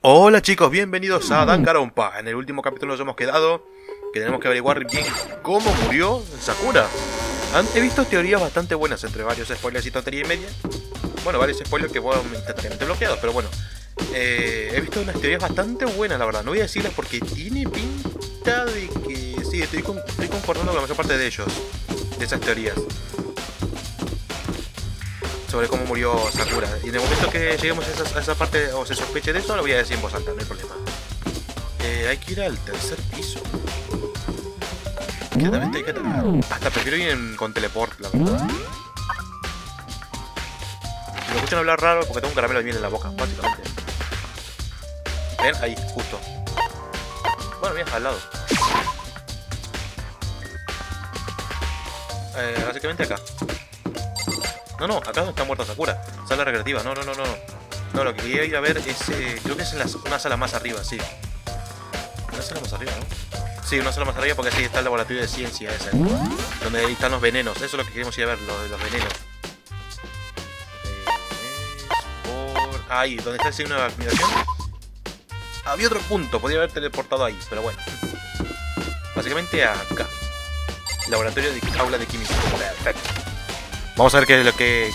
Hola chicos, bienvenidos a Danganronpa. En el último capítulo nos hemos quedado que tenemos que averiguar bien cómo murió Sakura. He visto teorías bastante buenas entre varios spoilers y tontería y media. Bueno, varios spoilers que fueron instantáneamente bloqueados, pero bueno. He visto unas teorías bastante buenas, la verdad. No voy a decirlas porque tiene pinta de que... Sí, estoy concordando con la mayor parte de ellos, de esas teorías sobre cómo murió Sakura. Y en el momento que lleguemos a esa parte o se sospeche de eso, lo voy a decir en voz alta, no hay problema. Hay que ir al tercer piso. Claramente hay que atacar. Hasta prefiero ir con teleport, la verdad. Si me escuchan hablar raro, porque tengo un caramelo de miel en la boca, básicamente. ¿Ven? Ahí, justo. Bueno, mira, al lado. Básicamente acá. No, acá donde está muerta Sakura. Sala recreativa, no. No, lo que quería ir a ver es... creo que es en una sala más arriba, sí. Una sala más arriba, ¿no? Sí, una sala más arriba porque así está el laboratorio de ciencia ese. Donde ahí están los venenos. Eso es lo que queremos ir a ver, los venenos. Ahí, donde está el signo de admiración. Había otro punto, podría haber teleportado ahí, pero bueno. Básicamente acá. Laboratorio de aula de química. Perfecto. Vamos a ver qué es lo que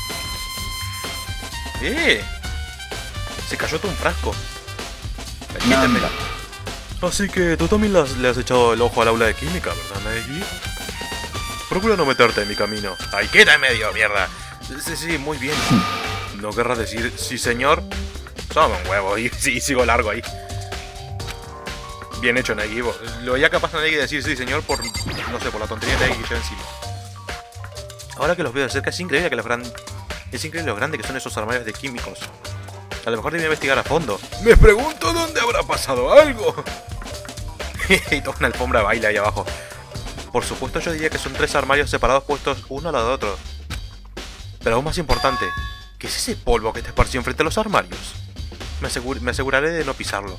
hay. Se cayó todo un frasco. Permítanmela. Así que tú también le has echado el ojo al aula de química, ¿verdad, Maggie? Procura no meterte en mi camino. ¡Ay, queda en medio, mierda! Sí, muy bien. ¿No querrás decir sí, señor? Toma un huevo y sí, sigo largo ahí. Bien hecho, Nagi. Lo veía capaz a Nagi de decir sí, señor, por... no sé, por la tontería de Nagi que lleva encima. Ahora que los veo de cerca, es increíble lo grande que son esos armarios de químicos. A lo mejor debí investigar a fondo. Me pregunto dónde habrá pasado algo. Y toda una alfombra de baile ahí abajo. Por supuesto yo diría que son 3 armarios separados puestos uno al lado de otro. Pero aún más importante, ¿qué es ese polvo que está esparcido enfrente de los armarios? Me aseguraré de no pisarlo.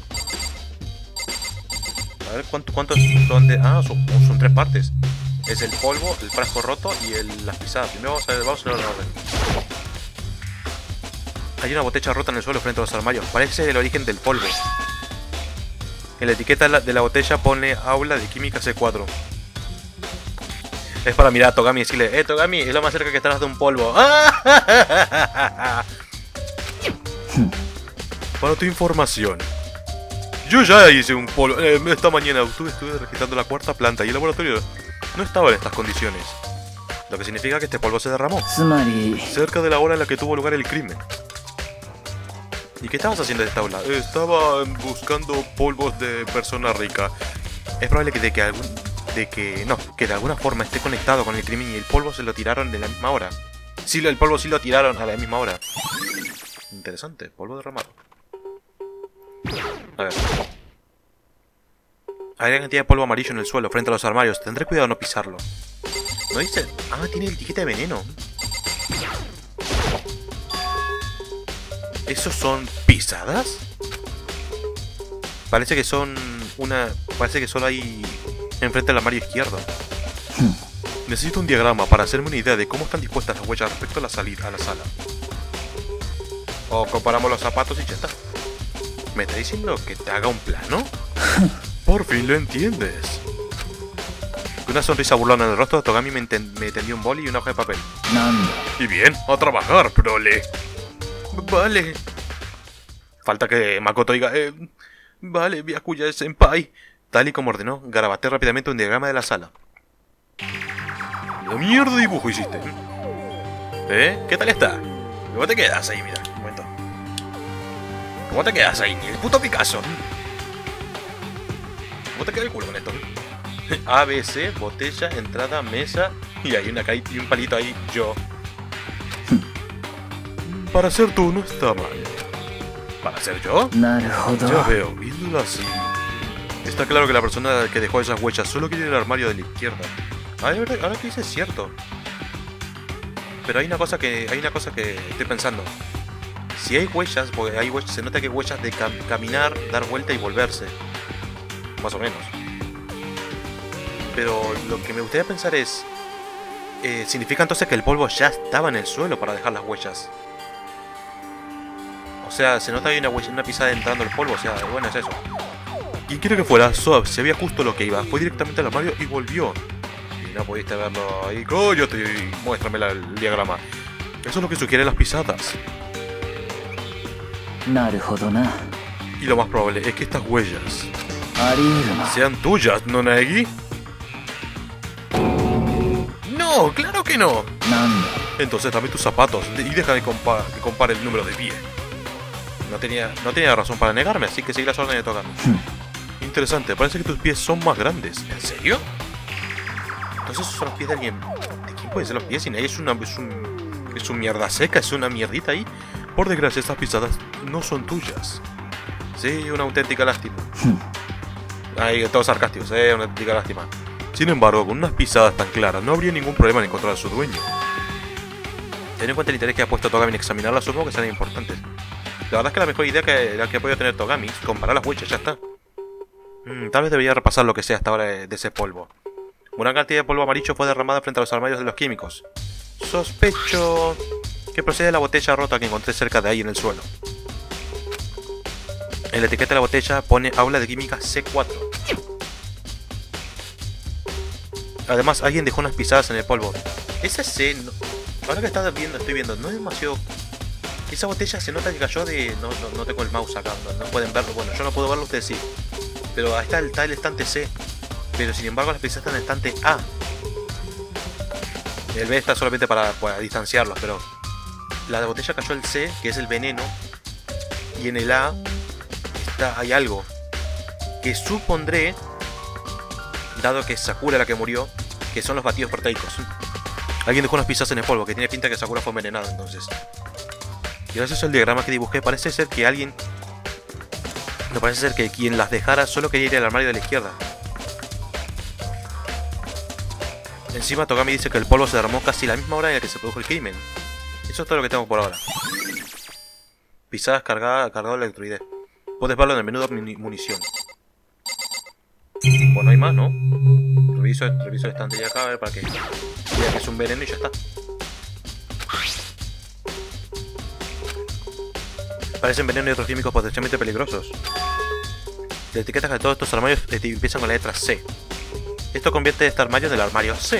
A ver, ¿cuántos son de...? Ah, son 3 partes. Es el polvo, el frasco roto y las pisadas. Primero vamos a ver el orden. Hay una botella rota en el suelo frente a los armarios. Parece el origen del polvo. En la etiqueta de la botella pone aula de química C4. Es para mirar a Togami y decirle: Togami, es lo más cerca que estarás de un polvo. Para tu información, yo ya hice un polvo. Esta mañana estuve registrando la 4ª planta y el laboratorio no estaba en estas condiciones. Lo que significa que este polvo se derramó cerca de la hora en la que tuvo lugar el crimen. ¿Y qué estabas haciendo en esta aula? Estaba buscando polvos de persona rica. Es probable que de alguna forma esté conectado con el crimen y el polvo se lo tiraron de la misma hora. Sí, el polvo sí lo tiraron a la misma hora. Interesante, polvo derramado. A ver. Hay una cantidad de polvo amarillo en el suelo frente a los armarios. Tendré cuidado de no pisarlo. ¿No dice? Ah, tiene etiqueta de veneno. ¿Esos son pisadas? Parece que son Parece que solo hay enfrente del armario izquierdo. Necesito un diagrama para hacerme una idea de cómo están dispuestas las huellas respecto a la sala. O comparamos los zapatos y ya está. ¿Me está diciendo que te haga un plano? Por fin lo entiendes. Con una sonrisa burlona en el rostro, Togami me tendió un boli y una hoja de papel. Y bien, a trabajar, prole. Vale. Falta que Makoto diga: vale, Byakuya-senpai. Tal y como ordenó, garabateé rápidamente un diagrama de la sala. ¿Qué mierda de dibujo hiciste? ¿Qué tal está? ¿Cómo te quedas ahí? Mira, un momento. ¿Cómo te quedas ahí? Ni el puto Picasso. ¿Cómo te queda el culo con esto? A, B, C, botella, entrada, mesa. Y hay un palito ahí, yo. Para ser tú no está mal. ¿Para ser yo? Ya veo, viéndolo así. Está claro que la persona que dejó esas huellas solo quiere ir al armario de la izquierda. Ahora que dice es cierto. Pero hay una cosa que estoy pensando. Si hay huellas, porque hay huellas, se nota que hay huellas de caminar, dar vuelta y volverse. Más o menos. Pero lo que me gustaría pensar es... significa entonces que el polvo ya estaba en el suelo para dejar las huellas. O sea, se nota ahí una pisada entrando el polvo, o sea, bueno, es eso. Quien quiera que fuera, Soap se veía justo lo que iba, fue directamente al armario y volvió. Y no pudiste verlo ahí, coño, muéstrame el diagrama. Eso es lo que sugiere las pisadas. Y lo más probable es que estas huellas sean tuyas, ¿no, Naegi? No, claro que no. Entonces dame tus zapatos y deja que compare el número de pie. No tenía razón para negarme, así que seguí las órdenes de Togami. Interesante, parece que tus pies son más grandes. ¿En serio? Entonces esos son los pies de alguien. ¿De quién pueden ser los pies? Es un mierda seca, es una mierdita ahí. Por desgracia, estas pisadas no son tuyas. Sí, una auténtica lástima. Ahí, todos sarcásticos, una auténtica lástima. Sin embargo, con unas pisadas tan claras, no habría ningún problema en encontrar a su dueño. Teniendo en cuenta el interés que ha puesto Togami en examinarlas, supongo que serán importantes. La verdad es que la mejor idea que ha podido tener Togami es comparar las huellas, ya está. Tal vez debería repasar lo que sea hasta ahora de ese polvo. Una cantidad de polvo amarillo fue derramada frente a los armarios de los químicos. Sospecho que procede de la botella rota que encontré cerca de ahí en el suelo. En la etiqueta de la botella pone aula de química C4. Además, alguien dejó unas pisadas en el polvo. Ese C, no, ahora que estoy viendo, no es demasiado... Esa botella se nota que cayó de... No tengo el mouse acá, no pueden verlo. Bueno, yo no puedo verlo, ustedes sí. Pero ahí está el estante C. Pero sin embargo las pisadas están en el estante A. El B está solamente para distanciarlos, pero... La botella cayó el C, que es el veneno. Y en el A hay algo que supondré, dado que es Sakura la que murió, que son los batidos proteicos. Alguien dejó unas pisadas en el polvo, que tiene pinta que Sakura fue envenenada entonces. Y gracias al diagrama que dibujé, parece ser que alguien... No parece ser que quien las dejara solo quería ir al armario de la izquierda. Encima Togami dice que el polvo se derramó casi a la misma hora en la que se produjo el crimen. Eso es todo lo que tengo por ahora. Pisadas cargado el electroide. Puedes verlo en el menú de munición. Bueno, no hay más, ¿no? Reviso el estante ya acá, a ver para que vea que es un veneno y ya está. Parecen veneno y otros químicos potencialmente peligrosos. Las etiquetas de todos estos armarios empiezan con la letra C. Esto convierte este armario en el armario C.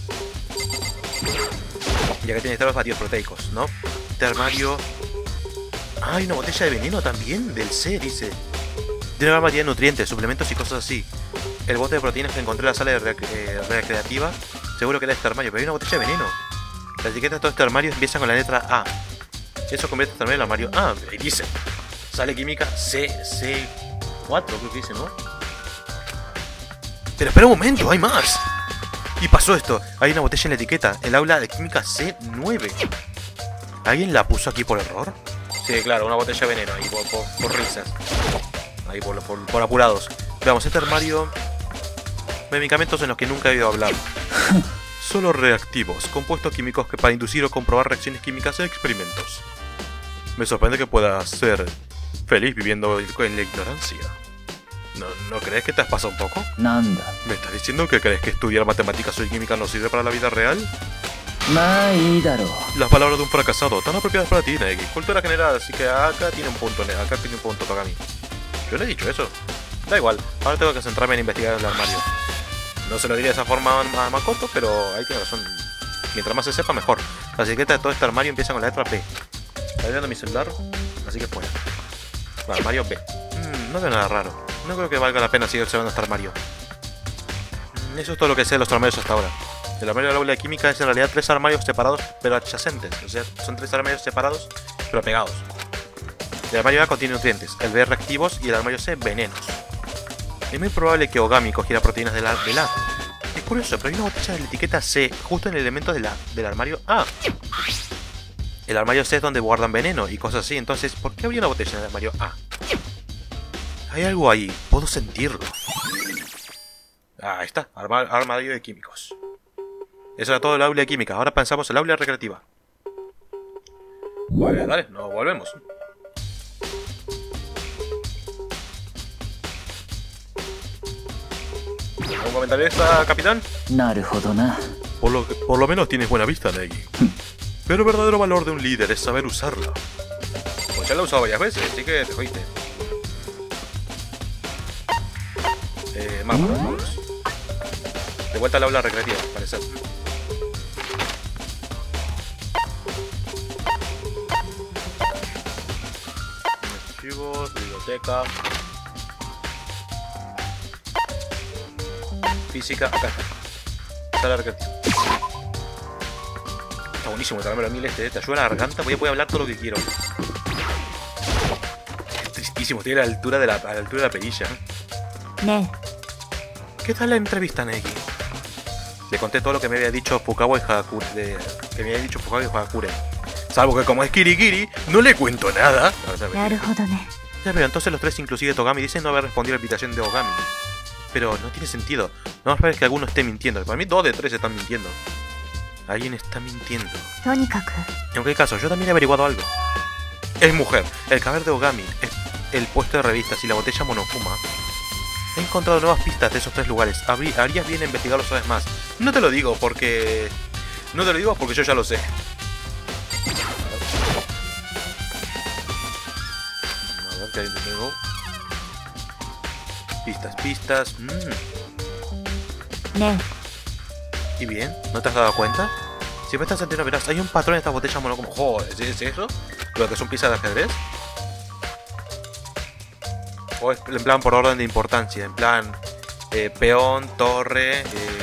Ya que tiene estos batidos proteicos, ¿no? Este armario... Ah, hay una botella de veneno también, del C, dice. Tiene una variedad de nutrientes, suplementos y cosas así. El bote de proteínas que encontré en la sala recreativa, seguro que era este armario, pero hay una botella de veneno. Las etiquetas de todo este armario empiezan con la letra A. Eso convierte este armario en el armario A. Ahí dice. Sale química C4, creo que dice, ¿no? Pero espera un momento, hay más. Y pasó esto, hay una botella en la etiqueta, el aula de química C9. ¿Alguien la puso aquí por error? Sí, claro, una botella de veneno ahí por risas. Ahí por apurados. Veamos, este armario... Medicamentos en los que nunca he oído hablar. Solo reactivos, compuestos químicos que para inducir o comprobar reacciones químicas en experimentos. Me sorprende que puedas ser feliz viviendo en la ignorancia. ¿No crees que te has pasado un poco? Nanda. ¿Me estás diciendo que crees que estudiar matemáticas o química no sirve para la vida real? Las palabras de un fracasado, tan apropiadas para ti, Naegi. Cultura general, así que acá tiene un punto, Togami. Yo le he dicho eso. Da igual, ahora tengo que centrarme en investigar el armario. No se lo diría de esa forma a Makoto, pero ahí tiene razón. Mientras más se sepa, mejor. Las etiquetas de todo este armario empiezan con la letra B. Estoy viendo mi celular, así que fuera. Armario B. No veo nada raro. No creo que valga la pena seguir observando este armario. Eso es todo lo que sé de los armarios hasta ahora. El armario del aula de química es en realidad 3 armarios separados pero adyacentes. O sea, son 3 armarios separados pero pegados. El armario A contiene nutrientes, el B reactivos y el armario C venenos. Es muy probable que Ogami cogiera proteínas del A. Es curioso, pero hay una botella de la etiqueta C justo en el elemento del armario A. El armario C es donde guardan veneno y cosas así, entonces, ¿por qué habría una botella en el armario A? Hay algo ahí, puedo sentirlo. Ahí está, armario de químicos. Eso era todo el aula de química, ahora pensamos en el aula recreativa. Vale, dale, nos volvemos. ¿Algún comentario extra, capitán? Por lo menos tienes buena vista, Naegi. Pero el verdadero valor de un líder es saber usarla. ya la he usado varias veces, así que te jodiste. Vámonos. De vuelta al aula recreativa, al parecer. Archivos, biblioteca. Física, acá está. Sala recreativa. Está buenísimo el caramelo a 1000 este, te ayuda a la garganta, voy a poder hablar todo lo que quiero. Es tristísimo, estoy a la altura de la perilla. ¿Qué tal la entrevista, Neki? Le conté todo lo que me había dicho Fukawa y Hagakure. Salvo que como es Kirikiri, no le cuento nada. Ya veo, entonces los tres, inclusive Togami, dicen no haber respondido a la invitación de Ogami. Pero no tiene sentido. No más parece que alguno esté mintiendo. Para mí 2 de 3 están mintiendo. Alguien está mintiendo. En cualquier caso, yo también he averiguado algo. Es mujer. El cadáver de Ogami, el puesto de revistas y la botella Monokuma. He encontrado nuevas pistas de esos 3 lugares. Harías bien investigarlos una vez más. No te lo digo porque yo ya lo sé. A ver qué hay de nuevo. Pistas. ¿Y bien? ¿No te has dado cuenta? Si prestas atención verás, hay un patrón en esta botella Monokuma. Joder, ¿es eso? ¿Lo que son piezas de ajedrez? O es en plan por orden de importancia, en plan peón, torre,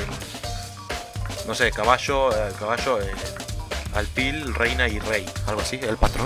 no sé, caballo, alfil, reina y rey, algo así, el patrón.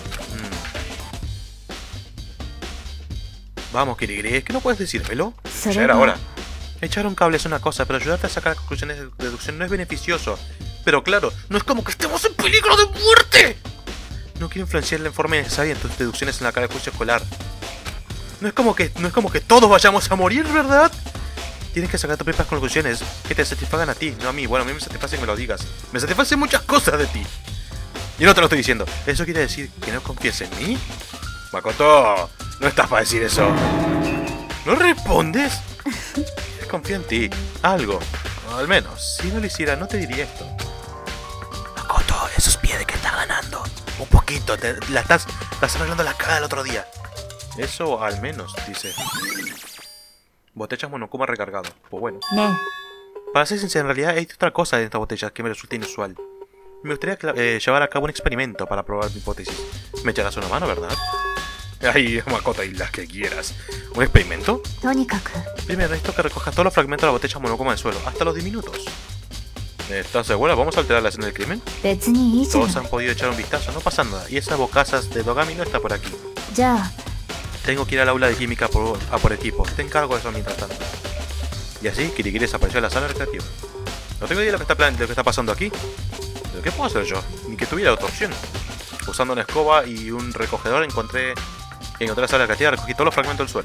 Vamos, Kirigiri, ¿es que no puedes decírmelo? Ya era hora. Echar un cable es una cosa, pero ayudarte a sacar conclusiones de deducción no es beneficioso. Pero claro, no es como que estemos en peligro de muerte. No quiero influenciar la forma necesaria en tus deducciones en la cara de juicio escolar. No es como que todos vayamos a morir, ¿verdad? Tienes que sacar tus propias conclusiones que te satisfagan a ti, no a mí. Bueno, a mí me satisface que me lo digas. Me satisfacen muchas cosas de ti. Y no te lo estoy diciendo. ¿Eso quiere decir que no confíes en mí? Makoto, no estás para decir eso. ¿No respondes? Confío en ti. Algo. Al menos. Si no lo hiciera, no te diría esto. Makoto, eso es pie de que estás ganando. Un poquito. La estás arreglando la cara el otro día. Eso al menos, dice. Botellas Monokuma recargado. Pues bueno. Para ser sincero, en realidad hay otra cosa en esta botella que me resulta inusual. Me gustaría llevar a cabo un experimento para probar mi hipótesis. Me echarás una mano, ¿verdad? Ay, Makoto, y las que quieras. ¿Un experimento? Primero necesito que recojas todos los fragmentos de la botella Monokuma del suelo, hasta los diminutos. ¿Estás segura? ¿Vamos a alterar la escena del crimen? Todos han podido echar un vistazo, no pasa nada. Y esa bocazas de Dogami no está por aquí. Tengo que ir al aula de química a por equipo. Te encargo de eso mientras tanto. Y así, Kirigiri desapareció de la sala recreativa. No tengo idea de lo que está pasando aquí. ¿Pero qué puedo hacer yo? Ni que tuviera otra opción. Usando una escoba y un recogedor encontré la sala recreativa, recogí todos los fragmentos del suelo.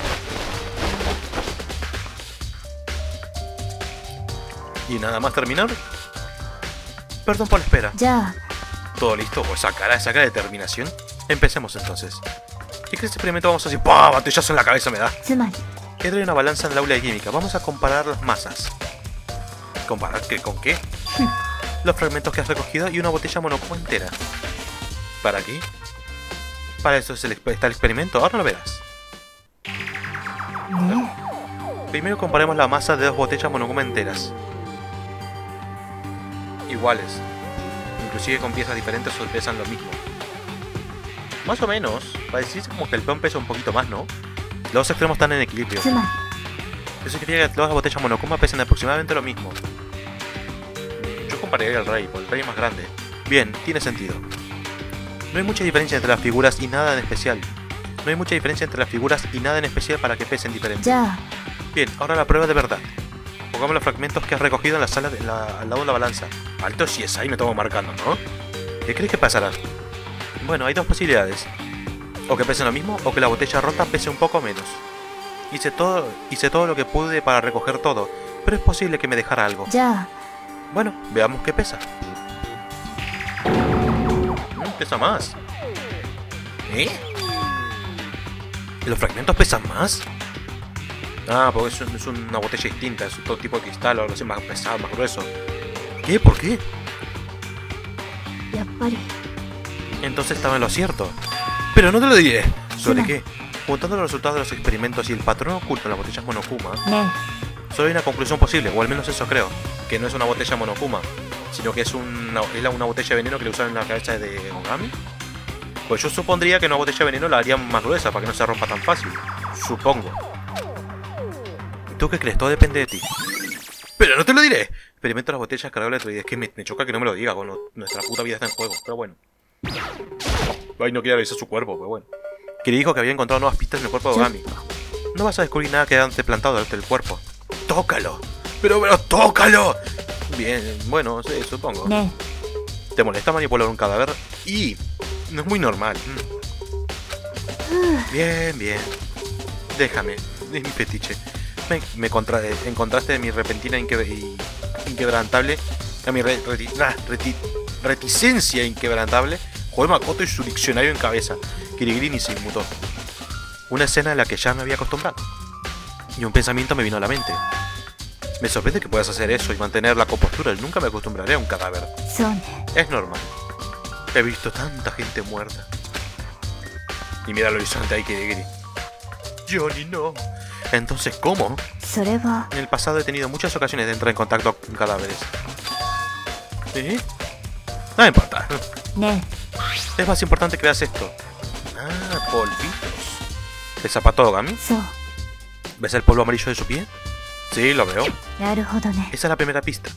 Y nada más terminar. Perdón por la espera. ¿Todo listo? Pues esa cara de determinación. Empecemos entonces. ¿Qué crees que experimento vamos a hacer? ¡Pah! Batillazo en la cabeza me da. He traído una balanza en el aula de química. Vamos a comparar las masas. ¿Comparar qué? ¿Con qué? Los fragmentos que has recogido y una botella Monokuma entera. ¿Para qué? Para eso está el experimento. Ahora lo verás. Primero comparemos la masa de 2 botellas Monokuma enteras. Iguales. Inclusive con piezas diferentes o pesan lo mismo. Más o menos. Para decirse como que el peón pesa un poquito más, ¿no? Los dos extremos están en equilibrio. Eso significa que todas las botellas Monokuma pesan aproximadamente lo mismo. Yo compararía al rey, porque el rey es más grande. Bien, tiene sentido. No hay mucha diferencia entre las figuras y nada en especial. Para que pesen diferente. Bien, ahora la prueba de verdad. Pongamos los fragmentos que has recogido en la sala al lado de la balanza. Alto si es ahí, me tomo marcando, ¿no? ¿Qué crees que pasará? Bueno, hay 2 posibilidades. O que pesen lo mismo, o que la botella rota pese un poco menos. Hice todo lo que pude para recoger todo, pero es posible que me dejara algo. Bueno, veamos qué pesa. Pesa más. ¿Los fragmentos pesan más? Ah, porque es una botella distinta, es otro tipo de cristal o algo así más pesado, más grueso. ¿Qué? ¿Por qué? Entonces estaba en lo cierto. Pero no te lo diré. ¿Sobre qué? Juntando los resultados de los experimentos y el patrón oculto en las botellas Monokuma, solo hay una conclusión posible, o al menos eso creo. Que no es una botella Monokuma, sino que es una botella de veneno que le usaron en la cabeza de Ogami. Pues yo supondría que una botella de veneno la harían más gruesa para que no se rompa tan fácil. Supongo. ¿Tú qué crees? Todo depende de ti. Pero no te lo diré. Experimento las botellas cargables de... Es que me choca que no me lo diga cuando nuestra puta vida está en juego. Pero bueno. Ay, no quiero revisar su cuerpo, pero bueno. Kiri dijo que había encontrado nuevas pistas en el cuerpo de Ogami. No vas a descubrir nada que haya plantado delante del cuerpo. ¡Tócalo! ¡Pero tócalo! Bien, bueno, sí, supongo. ¿Te molesta manipular un cadáver? Y... no es muy normal. Bien, bien. Déjame. Es mi fetiche. Encontraste mi repentina inquebrantable. A mi reticencia inquebrantable. Joder, Makoto y su diccionario en cabeza. Kirigiri ni se inmutó. Una escena en la que ya me había acostumbrado. Y un pensamiento me vino a la mente. Me sorprende que puedas hacer eso y mantener la compostura. Nunca me acostumbraré a un cadáver. Es normal. He visto tanta gente muerta. Y mira el horizonte ahí, Kirigiri. Johnny, no. Entonces, ¿cómo? En el pasado he tenido muchas ocasiones de entrar en contacto con cadáveres. ¿Sí? No me importa. Es más importante que veas esto. Ah, polvitos. ¿El zapato de Ogami? ¿Ves el polvo amarillo de su pie? Sí, lo veo. Esa es la primera pista.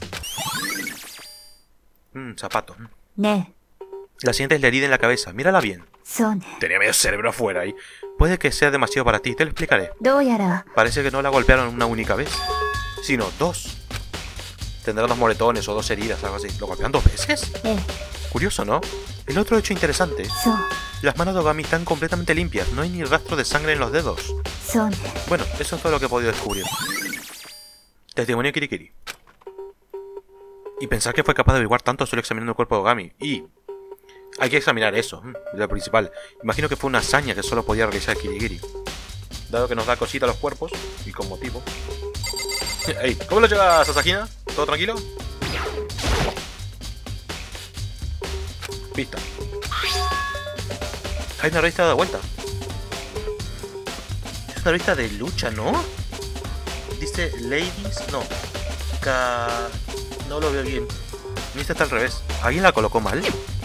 Zapato. La siguiente es la herida en la cabeza. Mírala bien. Tenía medio cerebro afuera ahí. Puede que sea demasiado para ti, te lo explicaré. Parece que no la golpearon una única vez, sino dos. Tendrá 2 moretones o 2 heridas, algo así. ¿Lo golpean 2 veces? Curioso, ¿no? El otro hecho interesante. Las manos de Ogami están completamente limpias. No hay ni rastro de sangre en los dedos. Bueno, eso es todo lo que he podido descubrir. Testimonio de Kirikiri. Y pensar que fue capaz de averiguar tanto solo examinando el cuerpo de Ogami. Y... hay que examinar eso, lo principal. Imagino que fue una hazaña que solo podía realizar Kirigiri, dado que nos da cosita a los cuerpos, y con motivo. Ey, ¿cómo lo llevas, Sasakina? ¿Todo tranquilo? Pista. Hay una revista de vuelta. Es una revista de lucha, ¿no? Dice Ladies... no. No lo veo bien. Esta está al revés. ¿Alguien la colocó mal?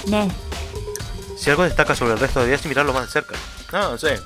Si algo destaca sobre el resto, deberías mirarlo más de cerca. No sé.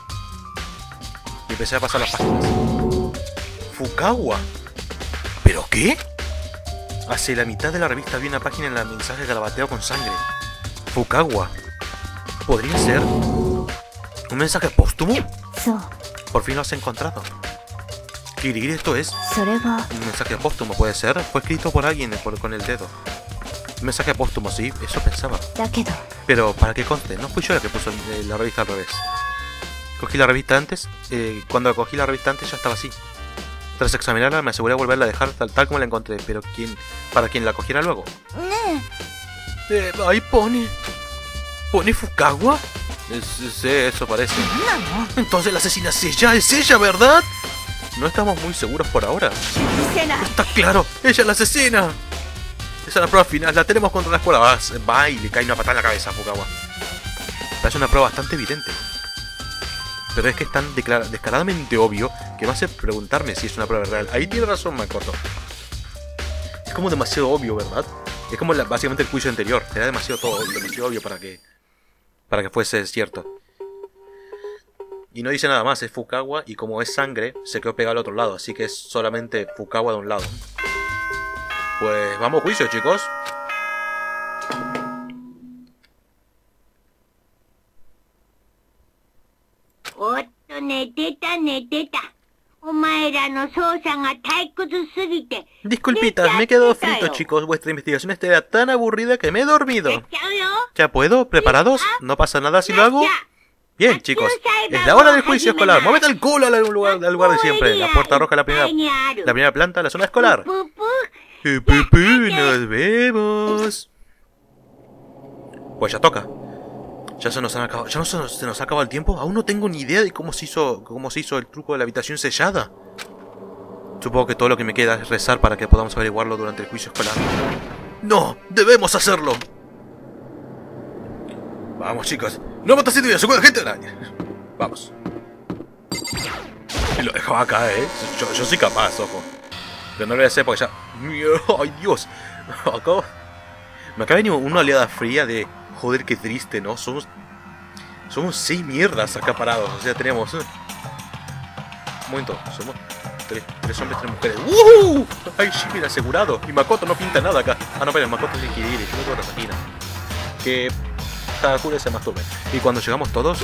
Y empecé a pasar las páginas. Fukawa. ¿Pero qué? Hacia la mitad de la revista había una página en la mensaje garabateado con sangre. Fukawa. ¿Podría ser un mensaje póstumo? Por fin lo has encontrado. Kirigiri, esto es un mensaje póstumo, puede ser. Fue escrito por alguien con el dedo. Un mensaje póstumo, sí, eso pensaba. Pero para que conste, no fui yo el que puso la revista al revés. Cogí la revista antes. Cuando cogí la revista antes ya estaba así. Tras examinarla me aseguré de volverla a dejar tal como la encontré. Pero para quien la cogiera luego. Ahí pone Fukawa. Sí, eso parece. Entonces la asesina es ella, ¿verdad? No estamos muy seguros por ahora. Está claro, ella es la asesina. Esa es la prueba final, la tenemos contra la escuela. Va y le cae una patada en la cabeza a Fukawa. Es una prueba bastante evidente. Pero es que es tan descaradamente obvio que me hace preguntarme si es una prueba real. Ahí tiene razón Makoto. Es como demasiado obvio, ¿verdad? Es como básicamente el juicio anterior. Era demasiado obvio para que fuese cierto. Y no dice nada más, es Fukawa y como es sangre, se quedó pegado al otro lado. Así que es solamente Fukawa de un lado. Pues vamos a juicio, chicos. Disculpitas, me he quedado frito, chicos. Vuestra investigación está tan aburrida que me he dormido. ¿Ya puedo? ¿Preparados? ¿No pasa nada si lo hago? Bien, chicos, es la hora del juicio escolar. ¡Muévete el culo al lugar de siempre! La puerta roja, la primera planta, la zona escolar. ¡Nos vemos! Pues ya toca. Ya se nos ha acabado el tiempo. Aún no tengo ni idea de cómo se hizo el truco de la habitación sellada. Supongo que todo lo que me queda es rezar para que podamos averiguarlo durante el juicio escolar. ¡No! ¡Debemos hacerlo! Vamos, chicos. ¡No matas a su gente araña! Vamos. Y lo dejaba acá, Yo soy capaz, ojo. Pero no lo voy a hacer porque ya... ¡Ay, Dios! Acabo... Me acaba de venir una oleada fría de... Joder, qué triste, ¿no? Somos 6 mierdas acá parados. O sea, tenemos... Un momento, somos... 3 hombres, 3 mujeres. ¡Ay, sí, mira, asegurado! Y Makoto no pinta nada acá. Ah, no, pero Makoto tiene que ir. Yo no tengo otra máquina. Que... Sakura se masturbe. Y cuando llegamos todos...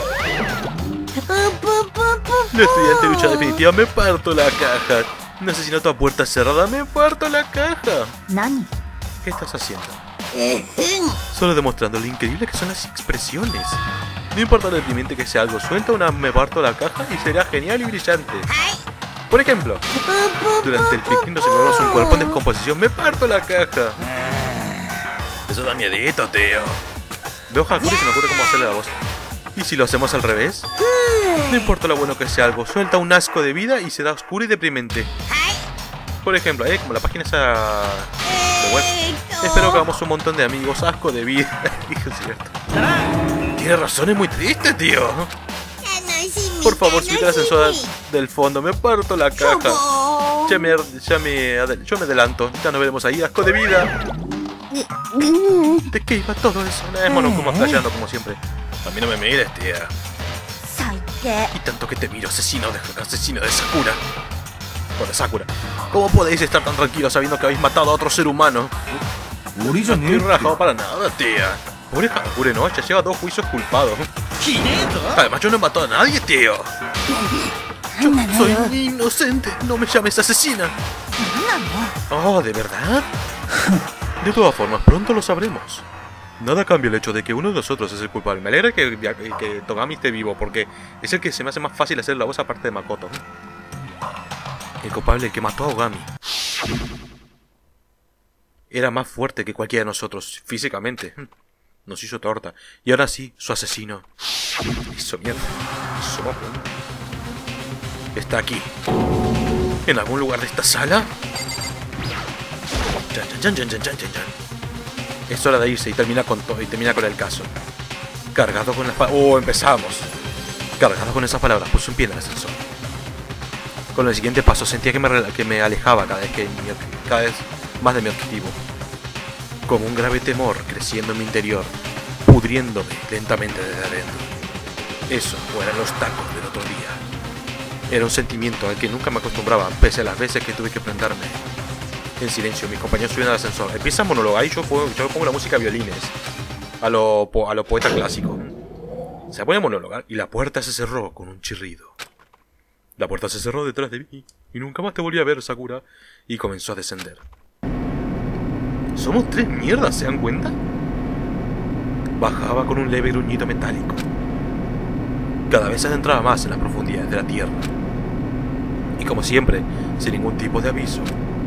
La estudiante lucha definitiva, me parto la caja. Un asesinato a puerta cerrada, me parto la caja. ¿Nani? ¿Qué estás haciendo? Solo demostrando lo increíble que son las expresiones. No importa lo deprimente que sea algo, suelta una me parto la caja y será genial y brillante. Por ejemplo, durante el picnic nos encontramos un cuerpo en descomposición, me parto la caja. Eso da miedito, tío. Veo a Hakuri y se me ocurre cómo hacerle la voz. ¿Y si lo hacemos al revés? No importa lo bueno que sea algo, suelta un asco de vida y será oscuro y deprimente. Por ejemplo, como la página esa de web. Espero que hagamos un montón de amigos, asco de vida. Hijo, es cierto. Tienes razón, es muy triste, tío. Por favor, subite al ascensor del fondo, me parto la caja. Yo me adelanto, ya nos veremos ahí, asco de vida. ¿De qué iba todo eso? Nos fuimos callando como siempre. A mí no me mires, tía. Y tanto que te miro, asesino de Sakura. O de Sakura. ¿Cómo podéis estar tan tranquilos sabiendo que habéis matado a otro ser humano? No estoy rajado para nada, tía. Pobre Hakure, no, ya lleva 2 juicios culpados. Además yo no he matado a nadie, tío. Yo soy inocente, no me llames asesina. Oh, ¿de verdad? De todas formas, pronto lo sabremos. Nada cambia el hecho de que uno de nosotros es el culpable. Me alegra que Togami esté vivo, porque es el que se me hace más fácil hacer la voz aparte de Makoto. El culpable, el que mató a Ogami, era más fuerte que cualquiera de nosotros, físicamente. Nos hizo torta. Y ahora sí, su asesino hizo mierda. Está aquí. ¿En algún lugar de esta sala? Es hora de irse y termina con el caso. Cargado con las palabras... ¡Oh, empezamos! Cargado con esas palabras, puse un pie en el ascensor. Con el siguiente paso sentía que me alejaba cada vez más de mi objetivo. Como un grave temor creciendo en mi interior, pudriéndome lentamente desde adentro. Eso eran los tacos del otro día. Era un sentimiento al que nunca me acostumbraba, pese a las veces que tuve que prenderme. En silencio, mis compañeros suben al ascensor. Empieza a monologar y yo pongo la música violines. A lo poeta clásico. Se pone a monologar y la puerta se cerró con un chirrido. La puerta se cerró detrás de mí y nunca más te volví a ver, Sakura. Y comenzó a descender. Somos 3 mierdas, ¿se dan cuenta? Bajaba con un leve gruñido metálico. Cada vez se adentraba más en las profundidades de la tierra. Y como siempre, sin ningún tipo de aviso,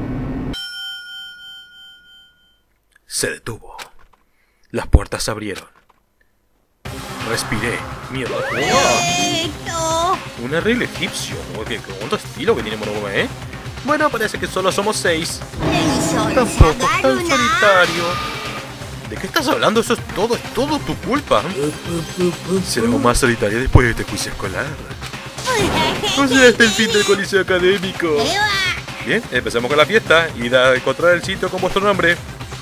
se detuvo. Las puertas se abrieron. Respiré. Mierda. ¡Oh! Un arreglo egipcio. ¡Qué cuánto estilo que tiene Monogama, eh! Bueno, parece que solo somos 6. Tampoco tan solitario. ¿De qué estás hablando? Eso es todo tu culpa. Seremos más solitarios después de este juicio escolar. O sea, este es el fin del coliseo académico. Bien, empecemos con la fiesta. Id a encontrar el sitio con vuestro nombre.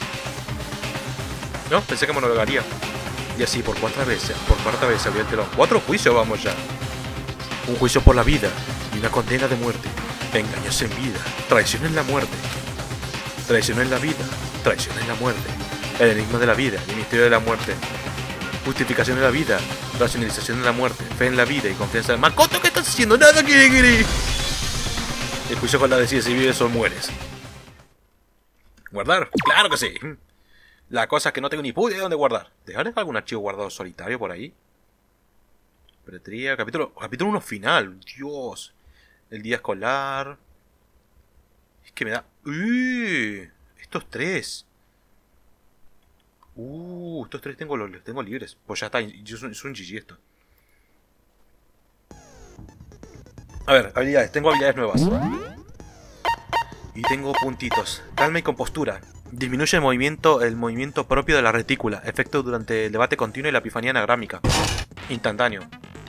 No, pensé que monologaría. Y así por cuarta vez se abrió el telón. 4 juicios vamos ya. Un juicio por la vida y una condena de muerte. Engaños en vida, traición en la muerte. Traición en la vida, traición en la muerte. El enigma de la vida, el misterio de la muerte. Justificación de la vida, racionalización de la muerte. Fe en la vida y confianza en el... ¡Makoto, qué estás haciendo! ¡Nada, Kirigiri! El juicio con la decide si vives o mueres. ¿Guardar? ¡Claro que sí! La cosa es que no tengo ni puta idea de dónde guardar. ¿Dejaré algún archivo guardado solitario por ahí? Pretría, capítulo 1 final. Dios. El día escolar. Es que me da... Estos 3. Estos 3 los tengo libres. Pues ya está, es un GG esto. A ver, habilidades. Tengo habilidades nuevas. Y tengo puntitos. Calma y compostura. Disminuye el movimiento propio de la retícula. Efecto durante el debate continuo y la epifanía anagrámica. instantáneo.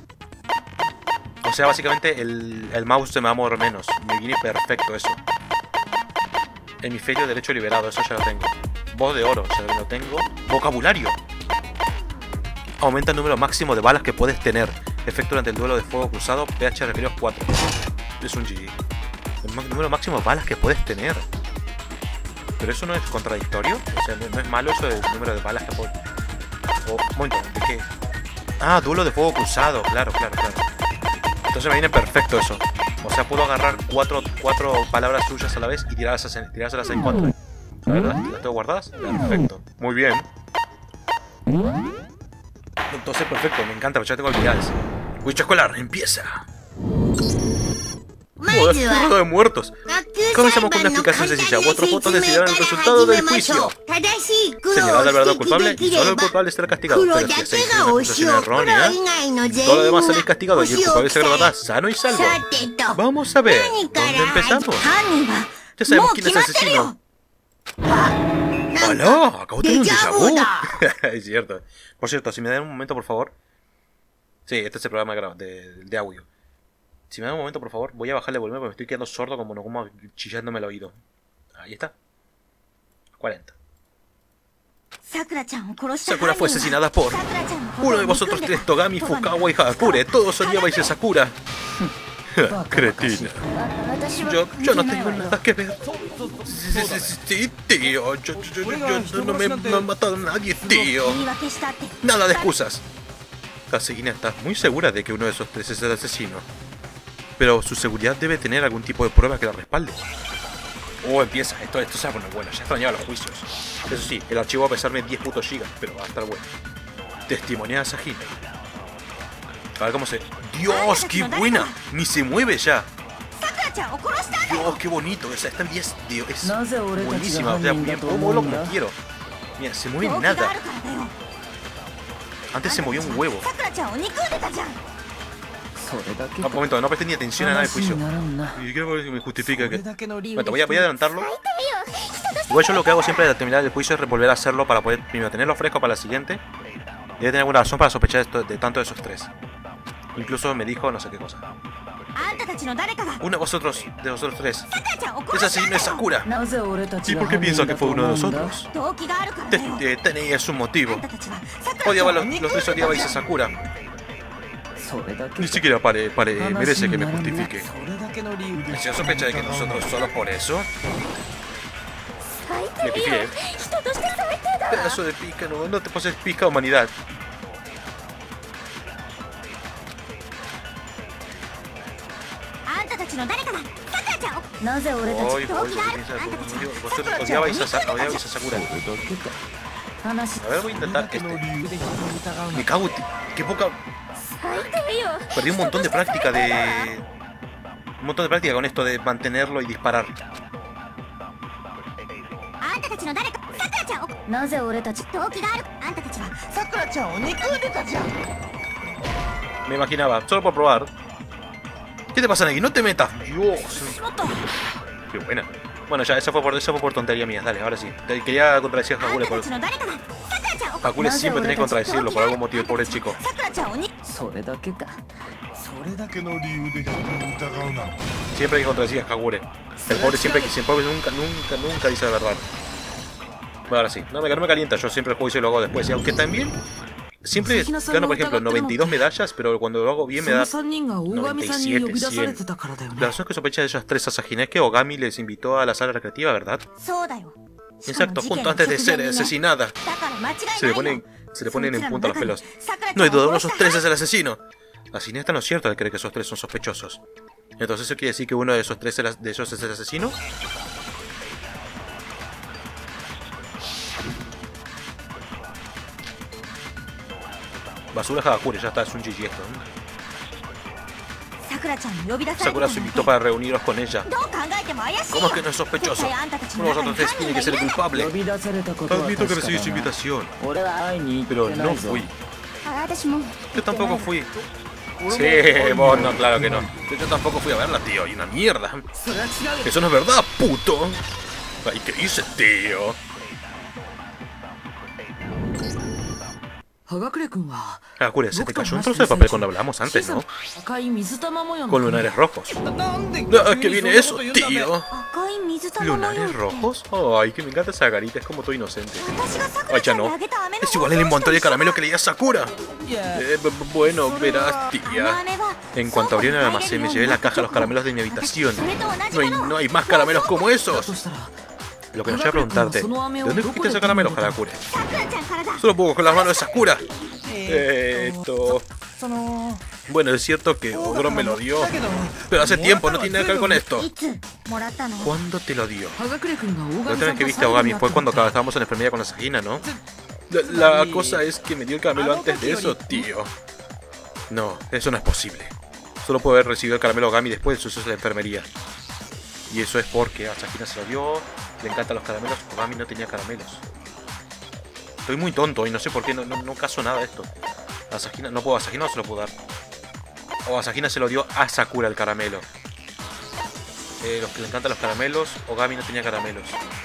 O sea, básicamente el mouse se me va a mover menos. Me viene perfecto eso. Hemisferio derecho liberado, eso ya lo tengo. Voz de oro, ya lo tengo. Vocabulario. Aumenta el número máximo de balas que puedes tener. Efecto durante el duelo de fuego cruzado. PH requeridos 4. Es un GG. El número máximo de balas que puedes tener. Pero eso no es contradictorio. O sea, no es malo eso del número de balas que puedes... Oh, un momento, ¿de qué? Ah, duelo de fuego cruzado. Claro. Entonces me viene perfecto eso. O sea, puedo agarrar cuatro palabras suyas a la vez y tirárselas en contra. ¿Verdad? ¿Las tengo guardadas? Perfecto. Muy bien. Entonces, perfecto. Me encanta, pero ya tengo habilidades. Juicio escolar, empieza. Joder, turno de muertos. Comenzamos con una explicación sencilla. Vuestros votos decidirán el resultado del juicio. Señalad al verdadero culpable y solo el culpable será castigado. Pero si hacéis una acusación errónea, todo lo demás seréis castigados y el culpable se grabará sano y salvo. Vamos a ver, ¿dónde empezamos? Ya sabemos quién es el asesino. ¡Hola! Acabo de tener un déjà vu. Es cierto. Por cierto, si me dan un momento, por favor. Sí, este es el programa de audio. Si me dan un momento, por favor, voy a bajarle el volumen porque me estoy quedando sordo como chillándome el oído. Ahí está. 40. Sakura fue asesinada por uno de vosotros tres, Togami, Fukawa y Hakure. Todos odiabais a Sakura. Cretina. Yo no tengo nada que ver. Sí, tío. Yo no me he matado a nadie, tío. Nada de excusas. Kasegina está muy segura de que uno de esos tres es el asesino. Pero su seguridad debe tener algún tipo de prueba que la respalde. Oh, empieza. Esto se va a poner bueno. Ya extrañaba los juicios. Eso sí, el archivo va a pesarme 10 putos gigas, pero va a estar bueno. Testimonia a Sajime. A ver cómo se... ¡Dios, qué buena! Ni se mueve ya. Dios, qué bonito. O sea, esta vía es buenísima. O sea, puedo moverlo como quiero. Mira, se mueve nada. Antes se movía un huevo. Un momento, no presté ni atención a nada del juicio. Y creo que me justifica que... Bueno, voy a adelantarlo. Igual yo lo que hago siempre al terminar el juicio es volver a hacerlo para poder primero tenerlo fresco para la siguiente. Y debe tener alguna razón para sospechar de tanto de esos tres. Incluso me dijo no sé qué cosa. Uno de vosotros tres. Ese asesino es Sakura. ¿Y por qué piensas que fue uno de nosotros? Tenéis un motivo. Los tres odiabais a Sakura. Ni siquiera merece que me justifique. ¿Se sospecha de que nosotros solo por eso? Me piqué. Pedazo de pica, no te poses pica, humanidad. Vosotros odiabais a Sakura. A ver, voy a intentar Me cago, qué poca... Perdí un montón de práctica con esto de mantenerlo y disparar. Me imaginaba, solo por probar. ¿Qué te pasa, Nagi? ¡No te metas! ¡Dios! ¡Qué buena! Bueno, ya, eso fue por tontería mía. Dale, ahora sí. Quería contradecir a Hakure por... Hakure siempre tenía que contradecirlo por algún motivo, el pobre chico. Siempre hay que contradecir a Hakure. El pobre nunca dice la verdad. Bueno, ahora sí. No me calienta, yo siempre el juego y lo hago después. Y aunque también... Siempre gano, por ejemplo, 92 medallas, pero cuando lo hago bien me da 97, 100. La razón es que sospecha de esas tres asesines que Ogami les invitó a la sala recreativa, ¿verdad? Exacto, justo antes de ser asesinada. Se le ponen en punta los pelos. No hay duda, uno de esos tres es el asesino. La cineasta no es cierto al creer que esos tres son sospechosos. Entonces, ¿eso quiere decir que uno de esos tres de ellos es el asesino? Basura Hakure, ya está, es un GG esto. Sakura se invitó para reuniros con ella. ¿Cómo es que no es sospechoso? Uno de vosotros tres tiene que ser el culpable. Admito que recibí su invitación, pero no fui. Yo tampoco fui. Sí, vos no, claro que no. Yo tampoco fui a verla, tío, y una mierda. Eso no es verdad, puto. Ay, ¿qué dices, tío? Hagakure, se te cayó un trozo de papel cuando hablamos antes, ¿no? Con lunares rojos. ¡Ah, qué viene eso, tío! ¿Lunares rojos? Ay, que me encanta esa carita, es como todo inocente. Ay, ya no. Es igual el envoltorio de caramelo que leía Sakura. Bueno, verás, tía. En cuanto abrieron el almacén, me llevé la caja de los caramelos de mi habitación. No hay más caramelos como esos. Lo que nos lleva a preguntarte, ¿de dónde cogiste ese caramelo, Hagakure? Solo puedo con las manos de Sakura. Bueno, es cierto que Ogro me lo dio, pero hace tiempo, no tiene nada que ver con esto. ¿Cuándo te lo dio? La última vez que viste a Ogami fue cuando estábamos en la enfermería con la Sakina, ¿no? La cosa es que me dio el caramelo antes de eso, tío. No, eso no es posible. Solo puedo haber recibido el caramelo Ogami después del suceso de la enfermería. Y eso es porque a Sakina se lo dio, le encantan los caramelos, Ogami no tenía caramelos. Estoy muy tonto y no sé por qué no caso nada de esto. A Sakina no se lo puedo dar. O a Sakina se lo dio a Sakura el caramelo. Los que le encantan los caramelos, Ogami no tenía caramelos.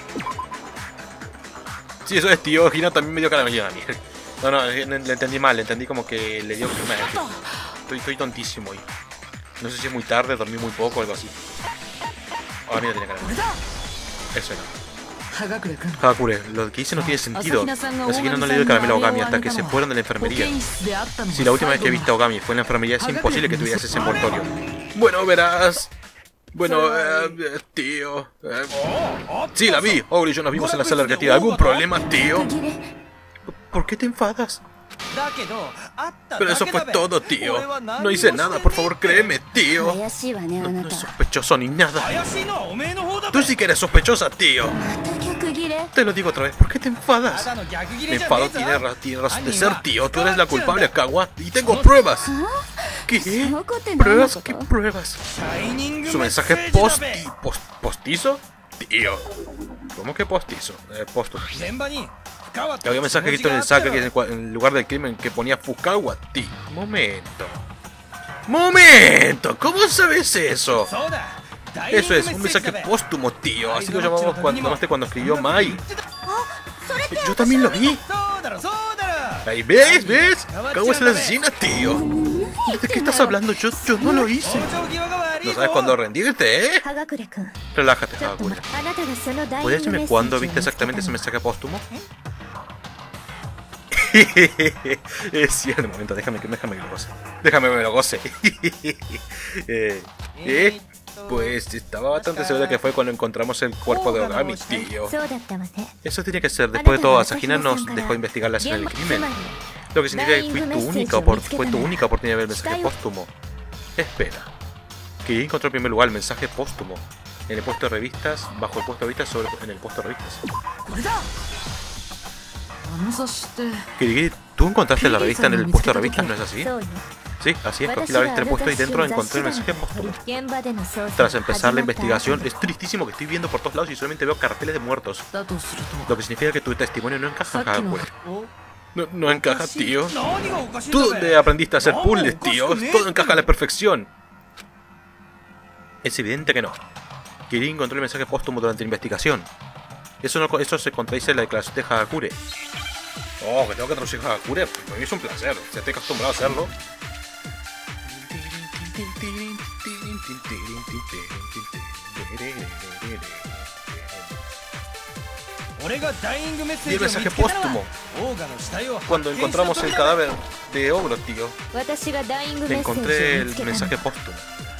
Sí, eso es, tío. Hina también me dio caramelo a mí. No, le entendí mal. Le entendí como que le dio... Estoy tontísimo hoy. No sé si es muy tarde, dormí muy poco o algo así. Ogami no tenía caramelo. Eso era. Hagakure, lo que dice no tiene sentido. La Sakina no le dio el caramelo a Ogami hasta que se fueron de la enfermería. Si la última vez que viste a Ogami fue en la enfermería, es imposible que tuvieras ese envoltorio. Bueno, verás. Bueno, tío. Sí, la vi. Ogro y yo nos vimos en la sala recreativa. ¿Algún problema, tío? ¿Por qué te enfadas? Pero eso fue todo, tío. No hice nada, por favor, créeme, tío. No es sospechoso ni nada. Tú sí que eres sospechosa, tío. Te lo digo otra vez, ¿por qué te enfadas? Me enfado, tiene razón de ser, tío. Tú eres la culpable, Kawa. Y tengo pruebas. ¿Qué? ¿Pruebas? ¿Qué pruebas? ¿Su mensaje postizo? Tío. ¿Cómo que postizo? Póstumo. Había un mensaje escrito en el saque que en el lugar del crimen que ponía Fukawa, tío. ¡Momento! ¿Cómo sabes eso? Eso es, un mensaje póstumo, tío. Así lo llamamos cuando escribió Mai. Yo también lo vi. Ahí ves. Kawa es el asesino, tío. ¿De qué estás hablando? Yo no lo hice. No sabes cuándo rendirte, ¿eh? Relájate, Hagakure. ¿Podrías decirme cuándo viste exactamente ese mensaje póstumo? Sí, en el momento, déjame que lo goce. Déjame que me lo goce. Pues estaba bastante seguro que fue cuando encontramos el cuerpo de Ogami, tío. Eso tenía que ser. Después de todo, Asahina nos dejó investigar la escena del crimen. Lo que significa que fue tu única oportunidad de ver el mensaje póstumo. Espera. Que encontró en primer lugar el mensaje póstumo en el puesto de revistas, bajo el puesto de revistas, en el puesto de revistas. Kirigiri, ¿tú encontraste la revista en el puesto de revistas, no es así? Sí, así es, cogí la revista del puesto y dentro encontré el mensaje póstumo. Tras empezar la investigación, es tristísimo que estoy viendo por todos lados y solamente veo carteles de muertos. Lo que significa que tu testimonio no encaja, Hagakure. No encaja, tío. ¿Tú dónde aprendiste a hacer puzzles, tío? Todo encaja a la perfección. Es evidente que no. Kirigiri encontró el mensaje póstumo durante la investigación. Eso se contradice en la declaración de Hagakure. Oh, que tengo que traducir Hagakure. Para mí es un placer. Ya estoy acostumbrado a hacerlo. Y el mensaje póstumo. Cuando encontramos el cadáver de Ogro, tío. Encontré el mensaje póstumo.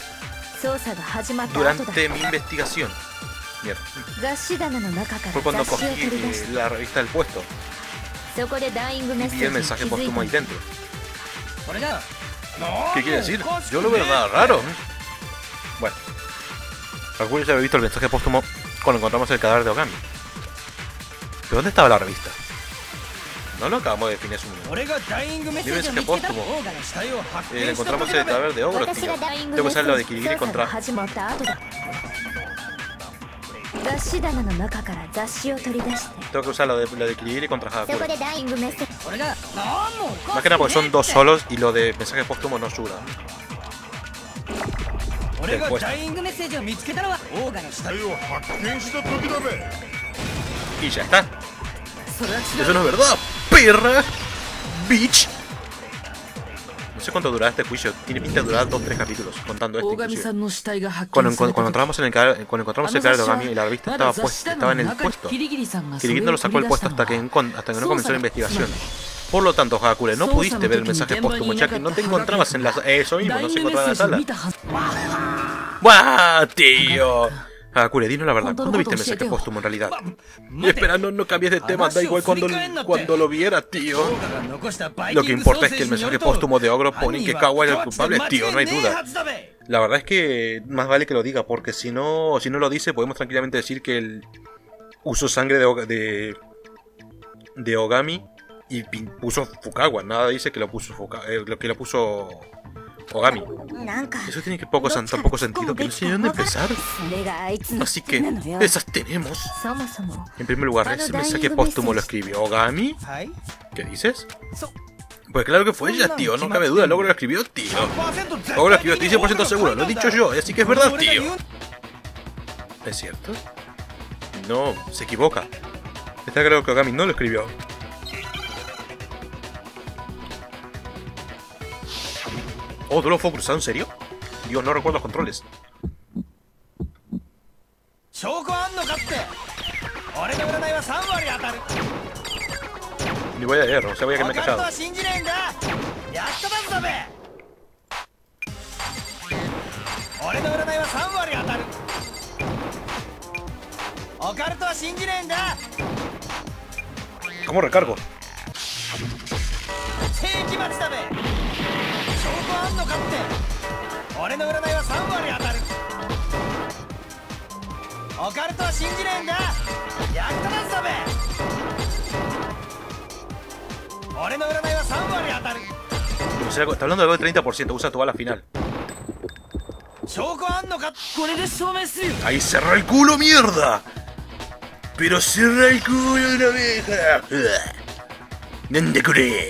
Durante mi investigación. Mierda. Fue cuando cogí la revista del puesto. Y vi el mensaje póstumo ahí dentro. ¿Qué quiere decir? Yo lo veo nada raro. Bueno. Hagakure ya había visto el mensaje póstumo cuando encontramos el cadáver de Ogami. ¿Pero dónde estaba la revista? No lo acabamos de definir su nombre. Mi mensaje póstumo. Encontramos el cadáver de Ogro, tío. Tengo que usar lo de Kirigiri contra... Tengo que usar lo de Kirigiri contra Hagakure. Más que nada porque son dos solos y lo de mensaje póstumo no ayuda. Y ya está. Eso no es verdad, perra. bitch. No sé cuánto durará este juicio. Tiene pinta de durar 2-3 capítulos, contando este inclusive. Cuando encontramos el cadáver de Ogami y la revista estaba en el puesto, Kirigiri no lo sacó del puesto hasta que no comenzó la investigación. Por lo tanto, Hagakure, no pudiste ver el mensaje póstumo, ya que no te encontrabas en la sala. Eso mismo, no se encontraba en la sala. ¡Buah, tío! Hagakure, dinos la verdad, ¿cuándo viste el mensaje póstumo en realidad? Espera, no cambies de tema, da igual cuando lo viera, tío. Lo que importa es que el mensaje póstumo de Ogro pone que Kawa es el culpable, tío, no hay duda. La verdad es que más vale que lo diga, porque si no lo dice, podemos tranquilamente decir que él usó sangre de Ogami y puso Fukawa. Nada dice que lo puso Ogami. Eso tiene tan poco sentido que no sé dónde empezar. Así que, esas tenemos. En primer lugar, ese mensaje póstumo lo escribió Ogami. ¿Qué dices? Pues claro que fue ella, tío, no cabe duda, luego lo escribió, tío. Luego lo escribió, estoy 100% seguro, lo he dicho yo, así que es verdad, tío. ¿Es cierto? No, se equivoca. Está claro que Ogami no lo escribió. Oh, ¿duelo fue cruzado? ¿En serio? Dios, no recuerdo los controles. Ni voy a leerlo, o sea, voy a que me he callado. ¿Cómo recargo? O sea, está hablando de algo de 30%, usa tu bala final. ¡Ahí cerró el culo, mierda! ¡Pero cerró el culo de una vieja! ¿Dónde cree?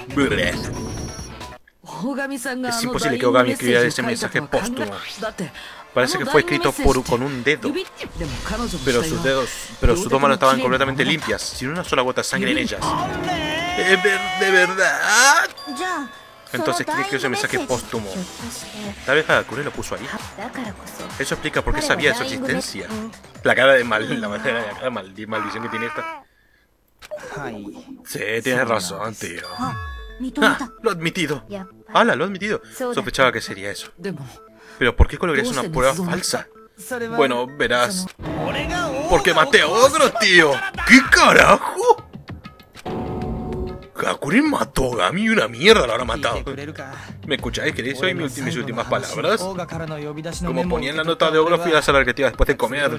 Es imposible que Ogami escribiera ese mensaje póstumo. Parece que fue escrito con un dedo. Pero sus dos manos estaban completamente limpias, sin una sola gota de sangre en ellas. ¿De verdad? Entonces, ¿quién escribió ese mensaje póstumo? Tal vez Hagakure lo puso ahí. Eso explica por qué sabía de su existencia. La cara de maldición que tiene esta. Sí, tienes razón, tío. Lo he admitido. ¡Hala, lo he admitido! Sospechaba que sería eso. Pero ¿por qué colocarías una prueba falsa? Bueno, verás. Porque maté a Ogro, tío. ¿Qué carajo? Hagakure mató a Ogami y una mierda lo habrá matado. ¿Me escucháis? ¿Queréis oír mis últimas palabras? Como ponía en la nota de Ogro, fui a la sala recreativa después de comer.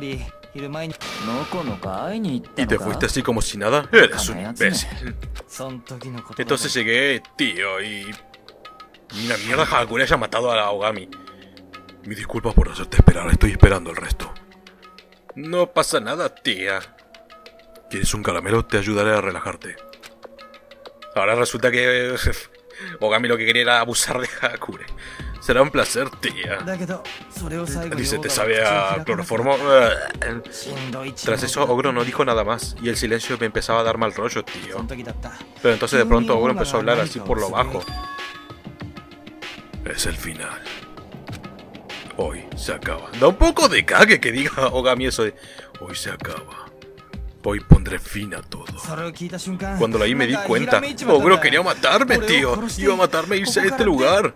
¿Y te fuiste así como si nada? Eres un imbécil. Entonces llegué, tío, y una mierda Hagakure haya matado a la Ogami. Mi disculpas por hacerte esperar, estoy esperando el resto. No pasa nada, tía. ¿Quieres un caramelo? Te ayudaré a relajarte. Ahora resulta que Ogami lo que quería era abusar de Hagakure. Será un placer, tía. Dice, ¿te sabe a cloroformo? Tras eso, Ogro no dijo nada más, y el silencio me empezaba a dar mal rollo, tío. Pero entonces de pronto Ogro empezó a hablar así por lo bajo. Es el final. Hoy se acaba. Da un poco de cague que diga Ogami eso de... Hoy se acaba. Hoy pondré fin a todo. Cuando la vi me di cuenta. Ogro quería matarme, tío. Iba a matarme e irse a este lugar.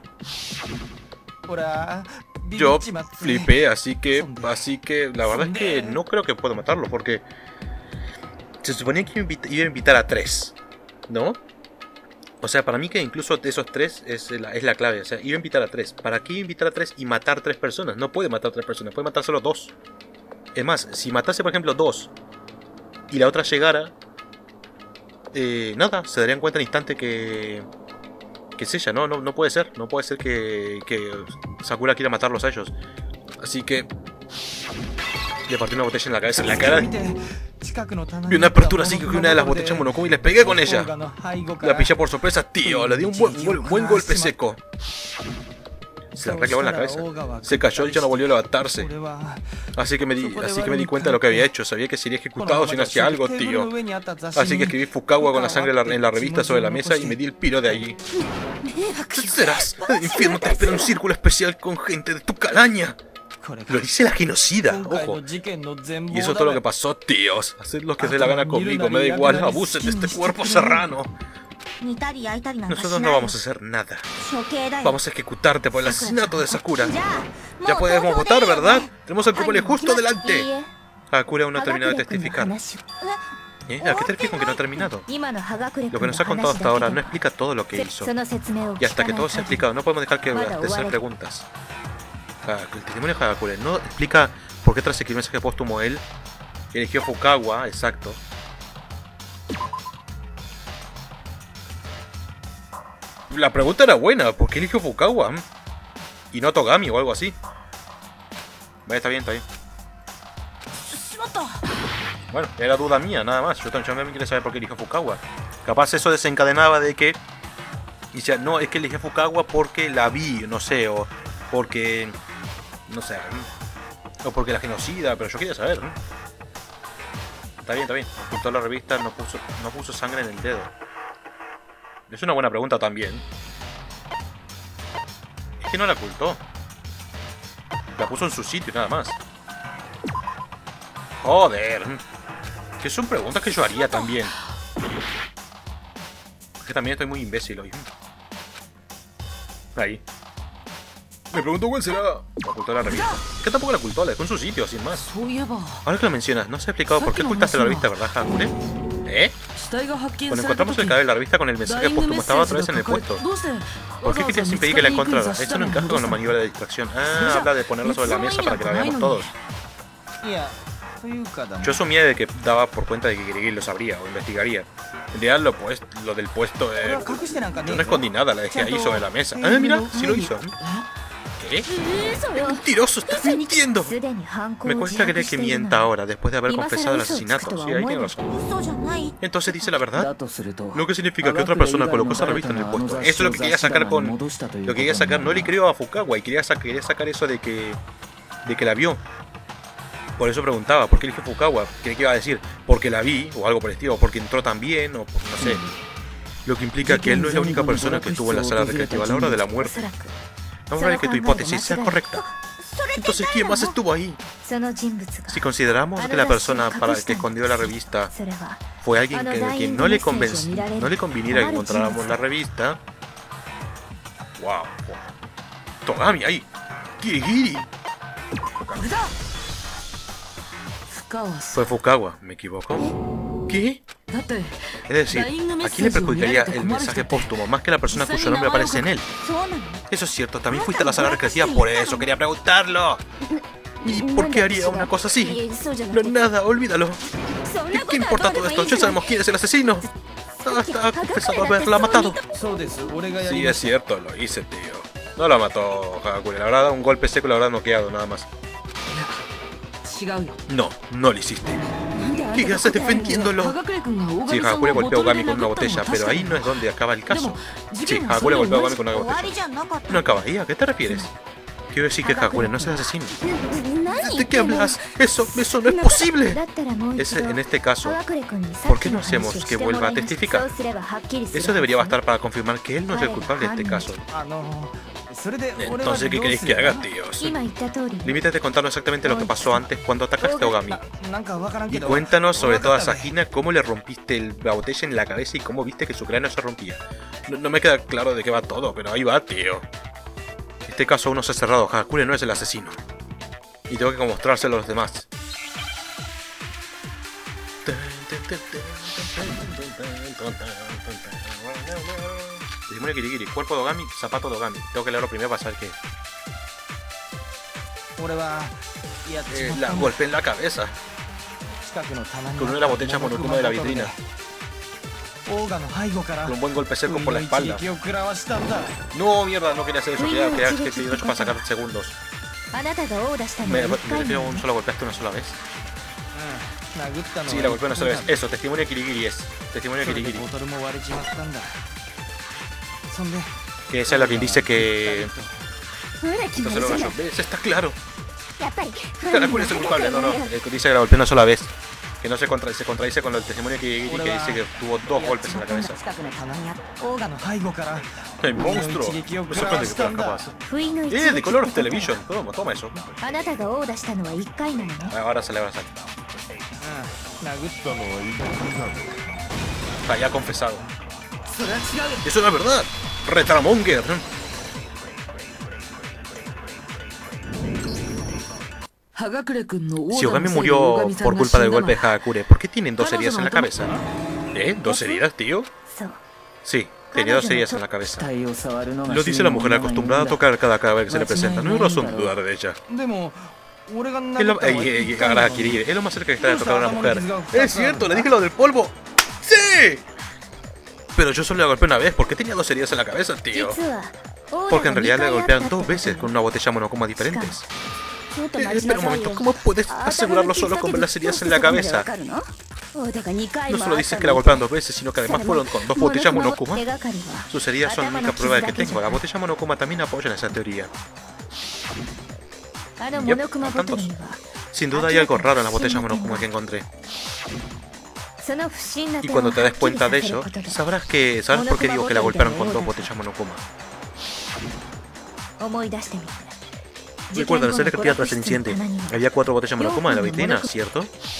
Yo flipé, así que la verdad es que no creo que pueda matarlo, porque se suponía que iba a invitar a 3, ¿no? O sea, para mí que incluso de esos 3 es la clave. O sea, iba a invitar a 3. ¿Para qué iba a invitar a 3 y matar 3 personas? No puede matar 3 personas, puede matar solo 2. Es más, si matase por ejemplo 2 y la otra llegara, nada, se darían cuenta al instante que es ella. No puede ser. No puede ser que Sakura quiera matarlos a ellos. Así que le partí una botella en la cabeza, en la cara. Vi una apertura así que una de las botellas Monokuma y le pegué con ella. La pillé por sorpresa, tío. Le di un buen golpe seco. Se la reclavó en la cabeza. Se cayó y ya no volvió a levantarse. Así que me di cuenta de lo que había hecho. Sabía que sería ejecutado si no hacía algo, tío. Así que escribí Fukawa con la sangre en la revista sobre la mesa y me di el piro de allí. ¿Qué serás? El infierno te espera un círculo especial con gente de tu calaña. Lo dice la genocida, ojo. Y eso es todo lo que pasó, tíos. Haced lo que os dé la gana conmigo, me da igual. Abusen de este cuerpo serrano. Nosotros no vamos a hacer nada. Vamos a ejecutarte por el asesinato de Sakura. Ya podemos votar, ¿verdad? Tenemos al culpable justo delante. Sakura aún no ha terminado de testificar. ¿A qué te refieres con que no ha terminado? Lo que nos ha contado hasta ahora no explica todo lo que hizo. Y hasta que todo se ha explicado, no podemos dejar que te hacer preguntas. El testimonio de Hagakure no explica por qué tras el mensaje póstumo él eligió Fukawa, exacto. La pregunta era buena, ¿por qué eligió Fukawa? Y no Togami o algo así. Vale, está bien, está bien. Bueno, era duda mía, nada más. Yo también quería saber por qué eligió Fukawa. Capaz eso desencadenaba de que... Y decía, no, es que eligió Fukawa porque la vi, no sé, o porque... No sé, o porque la genocida, pero yo quería saber, ¿no? Está bien, está bien. Ocultó la revista, no puso sangre en el dedo. Es una buena pregunta también. Es que no la ocultó. La puso en su sitio, nada más. Joder. Que son preguntas que yo haría también. Es que también estoy muy imbécil hoy. Ahí. Me pregunto cuál será. Ocultó la revista. Que tampoco la ocultó, la dejó en su sitio, sin más. Ahora que lo mencionas, ¿no se ha explicado por qué ocultaste la revista, verdad, Hagakure? ¿Eh? Cuando encontramos el cadáver de la revista con el mensaje póstumo estaba otra vez en el puesto. ¿Por qué querías impedir que la encontrara? Esto no encaja con la maniobra de distracción. Ah, habla de ponerla sobre la mesa para que la veamos todos. Yo asumía de que daba por cuenta de que Kirigiri lo sabría o investigaría. En realidad lo del puesto... Yo no escondí nada, la dejé ahí sobre la mesa. Ah, mira, sí lo hizo. ¿Qué? ¡El mentiroso! ¡Estás mintiendo! Me cuesta creer que mienta ahora, después de haber confesado el asesinato. Sí, ahí tiene razón. Entonces dice la verdad. Lo que significa que otra persona colocó esa revista en el puesto. Eso es lo que quería sacar con... Lo que quería sacar, no le creo a Fukawa, y quería sacar eso de que la vio. Por eso preguntaba, ¿por qué eligió Fukawa? ¿Qué iba a decir? Porque la vi, o algo por el estilo, o porque entró también, o por, no sé. Lo que implica que él no es la única persona que estuvo en la sala recreativa a la hora de la muerte. Vamos a ver que tu hipótesis sea correcta. Entonces, ¿quién más estuvo ahí? Si consideramos que la persona para el que escondió la revista fue alguien quien no le conviniera que encontráramos la revista... ¡Wow! ¡Togami ahí! ¡Kirigiri! Fue Fukawa, ¿me equivoco? ¿Qué? Es decir, ¿a quién le perjudicaría el mensaje póstumo más que la persona cuyo nombre aparece en él? Eso es cierto, también fuiste a la sala recreativa, por eso quería preguntarlo. ¿Y por qué haría una cosa así? No es nada, olvídalo. ¿Qué importa todo esto? Ya sabemos quién es el asesino. Hasta ha confesado haberla matado. Sí, es cierto, lo hice, tío. No la mató Hagakure, la verdad, un golpe seco, la verdad, noqueado, nada más. No, no lo hiciste. ¿Qué haces defendiéndolo? Sí, Hagakure golpeó a Ogami con una botella, pero ahí no es donde acaba el caso. Sí, Hagakure golpeó a Ogami con una botella. ¿No acaba ahí? ¿A qué te refieres? Quiero decir que Hagakure no es el asesino. ¿De qué hablas? Eso no es posible. En este caso, ¿por qué no hacemos que vuelva a testificar? Eso debería bastar para confirmar que él no es el culpable de este caso. Entonces, ¿qué queréis que haga, tíos? Limítate a contarnos exactamente lo que pasó antes cuando atacaste a Ogami. Y cuéntanos sobre toda esa gina, cómo le rompiste la botella en la cabeza y cómo viste que su cráneo se rompía. No me queda claro de qué va todo, pero ahí va, tío. Este caso aún no se ha cerrado. Hagakure no es el asesino. Y tengo que mostrárselo a los demás. Testimonio Kirigiri, cuerpo de Ogami, zapato de Ogami. Tengo que leerlo primero para saber qué. La golpe en la cabeza. Con una de las botellas monocroma de la vitrina. Con un buen golpe seco por la espalda. No, mierda, no quería hacer eso. Quería que te 8 para sacar segundos. Me refiero a un solo golpeaste una sola vez. Sí, la golpeé una sola vez. Eso, testimonio Kirigiri es. Testimonio Kirigiri. Que esa es la que dice que Entonces lo yo. ¿Ves? Está claro. Karakuri es el culpable. No, no. El que dice que la golpeó una sola vez. Que no se contradice con el testimonio que dice que tuvo 2 golpes en la cabeza. ¡El monstruo! Me sorprende que fueras capaz. De Color of Television. Toma eso. Ahora sale, ahora sale. Está ya confesado. Eso no es verdad. Retramonger. Si Ogami murió por culpa del golpe de Hagakure, ¿por qué tienen 2 heridas en la cabeza? ¿2 heridas, tío? Sí, tenía 2 heridas en la cabeza. Lo dice la mujer acostumbrada a tocar cada cadáver que se le presenta. No hay razón de dudar de ella. Es lo más cerca que está de tocar a una mujer. Es cierto, le dije lo del polvo. ¡Sí! Pero yo solo le golpeé una vez. ¿Por qué tenía 2 heridas en la cabeza, tío? Porque en realidad le golpearon 2 veces con una botella monokuma diferentes. Espera un momento, ¿cómo puedes asegurarlo solo con ver las heridas en la cabeza? No solo dices que la golpearon 2 veces, sino que además fueron con 2 botellas monokuma. Sus heridas son la única prueba de que tengo. La botella monokuma también apoya esa teoría. ¿Tantos? Sin duda hay algo raro en las botellas monokuma que encontré. Y cuando te des cuenta de ello, sabrás por qué digo que la golpearon con 2 botellas monokuma. Recuerda, la escena que tras el incidente, había 4 botellas monokuma en la vitrina, ¿cierto?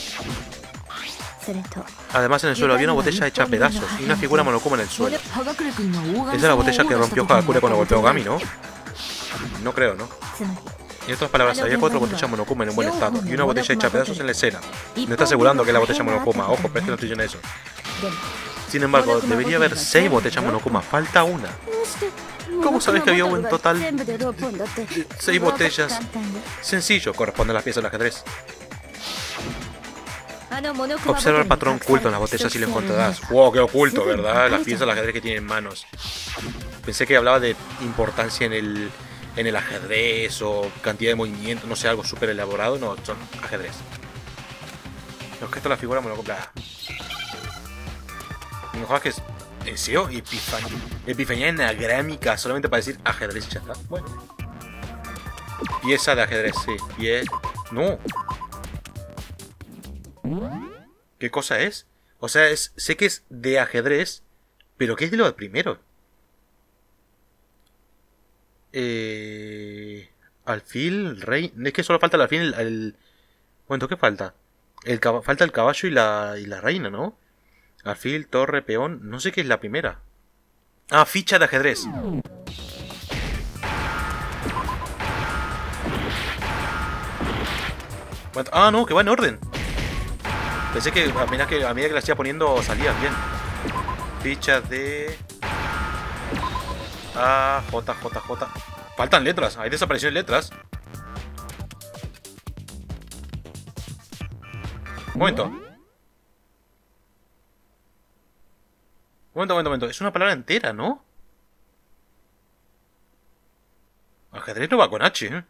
Además, en el suelo había una botella hecha a pedazos y una figura monokuma en el suelo. Esa es la botella que rompió Hagakure cuando golpeó a Ogami, ¿no? No creo, ¿no? En otras palabras, había 4 botellas monokuma en un buen estado y una botella hecha a pedazos en la escena. Me está asegurando que es la botella monokuma. Ojo, pero es que no estoy diciendo eso. Sin embargo, debería haber 6 botellas monokuma. Falta una. ¿Cómo sabes que había un total de 6 botellas? Sencillo, corresponde a las piezas del ajedrez. Observa el patrón oculto en las botellas y lo encontrarás. Wow, qué oculto, ¿verdad? Las piezas del ajedrez que tienen manos. Pensé que hablaba de importancia en el ajedrez o cantidad de movimiento, no sé, algo súper elaborado. No, son ajedrez. Los gestos de la figura monokuma. Me mejor que es... ¿En serio? Epifanía anagrámica solamente para decir ajedrez y ya está. Bueno. Pieza de ajedrez, sí. No. ¿Qué cosa es? O sea, sé que es de ajedrez, pero ¿qué es de lo del primero? Alfil, rey... Es que solo falta el alfil, el... Bueno, ¿qué falta? Falta el caballo y la reina, ¿no? Alfil, torre, peón... No sé qué es la primera. Ah, ficha de ajedrez. Ah, no, que va en orden. Pensé que a medida que la estaba poniendo salían bien. Ficha de... A, J. Faltan letras, ahí desaparecieron letras. Un momento. Momento. Es una palabra entera, ¿no? Ajedrez no va con H, ¿eh?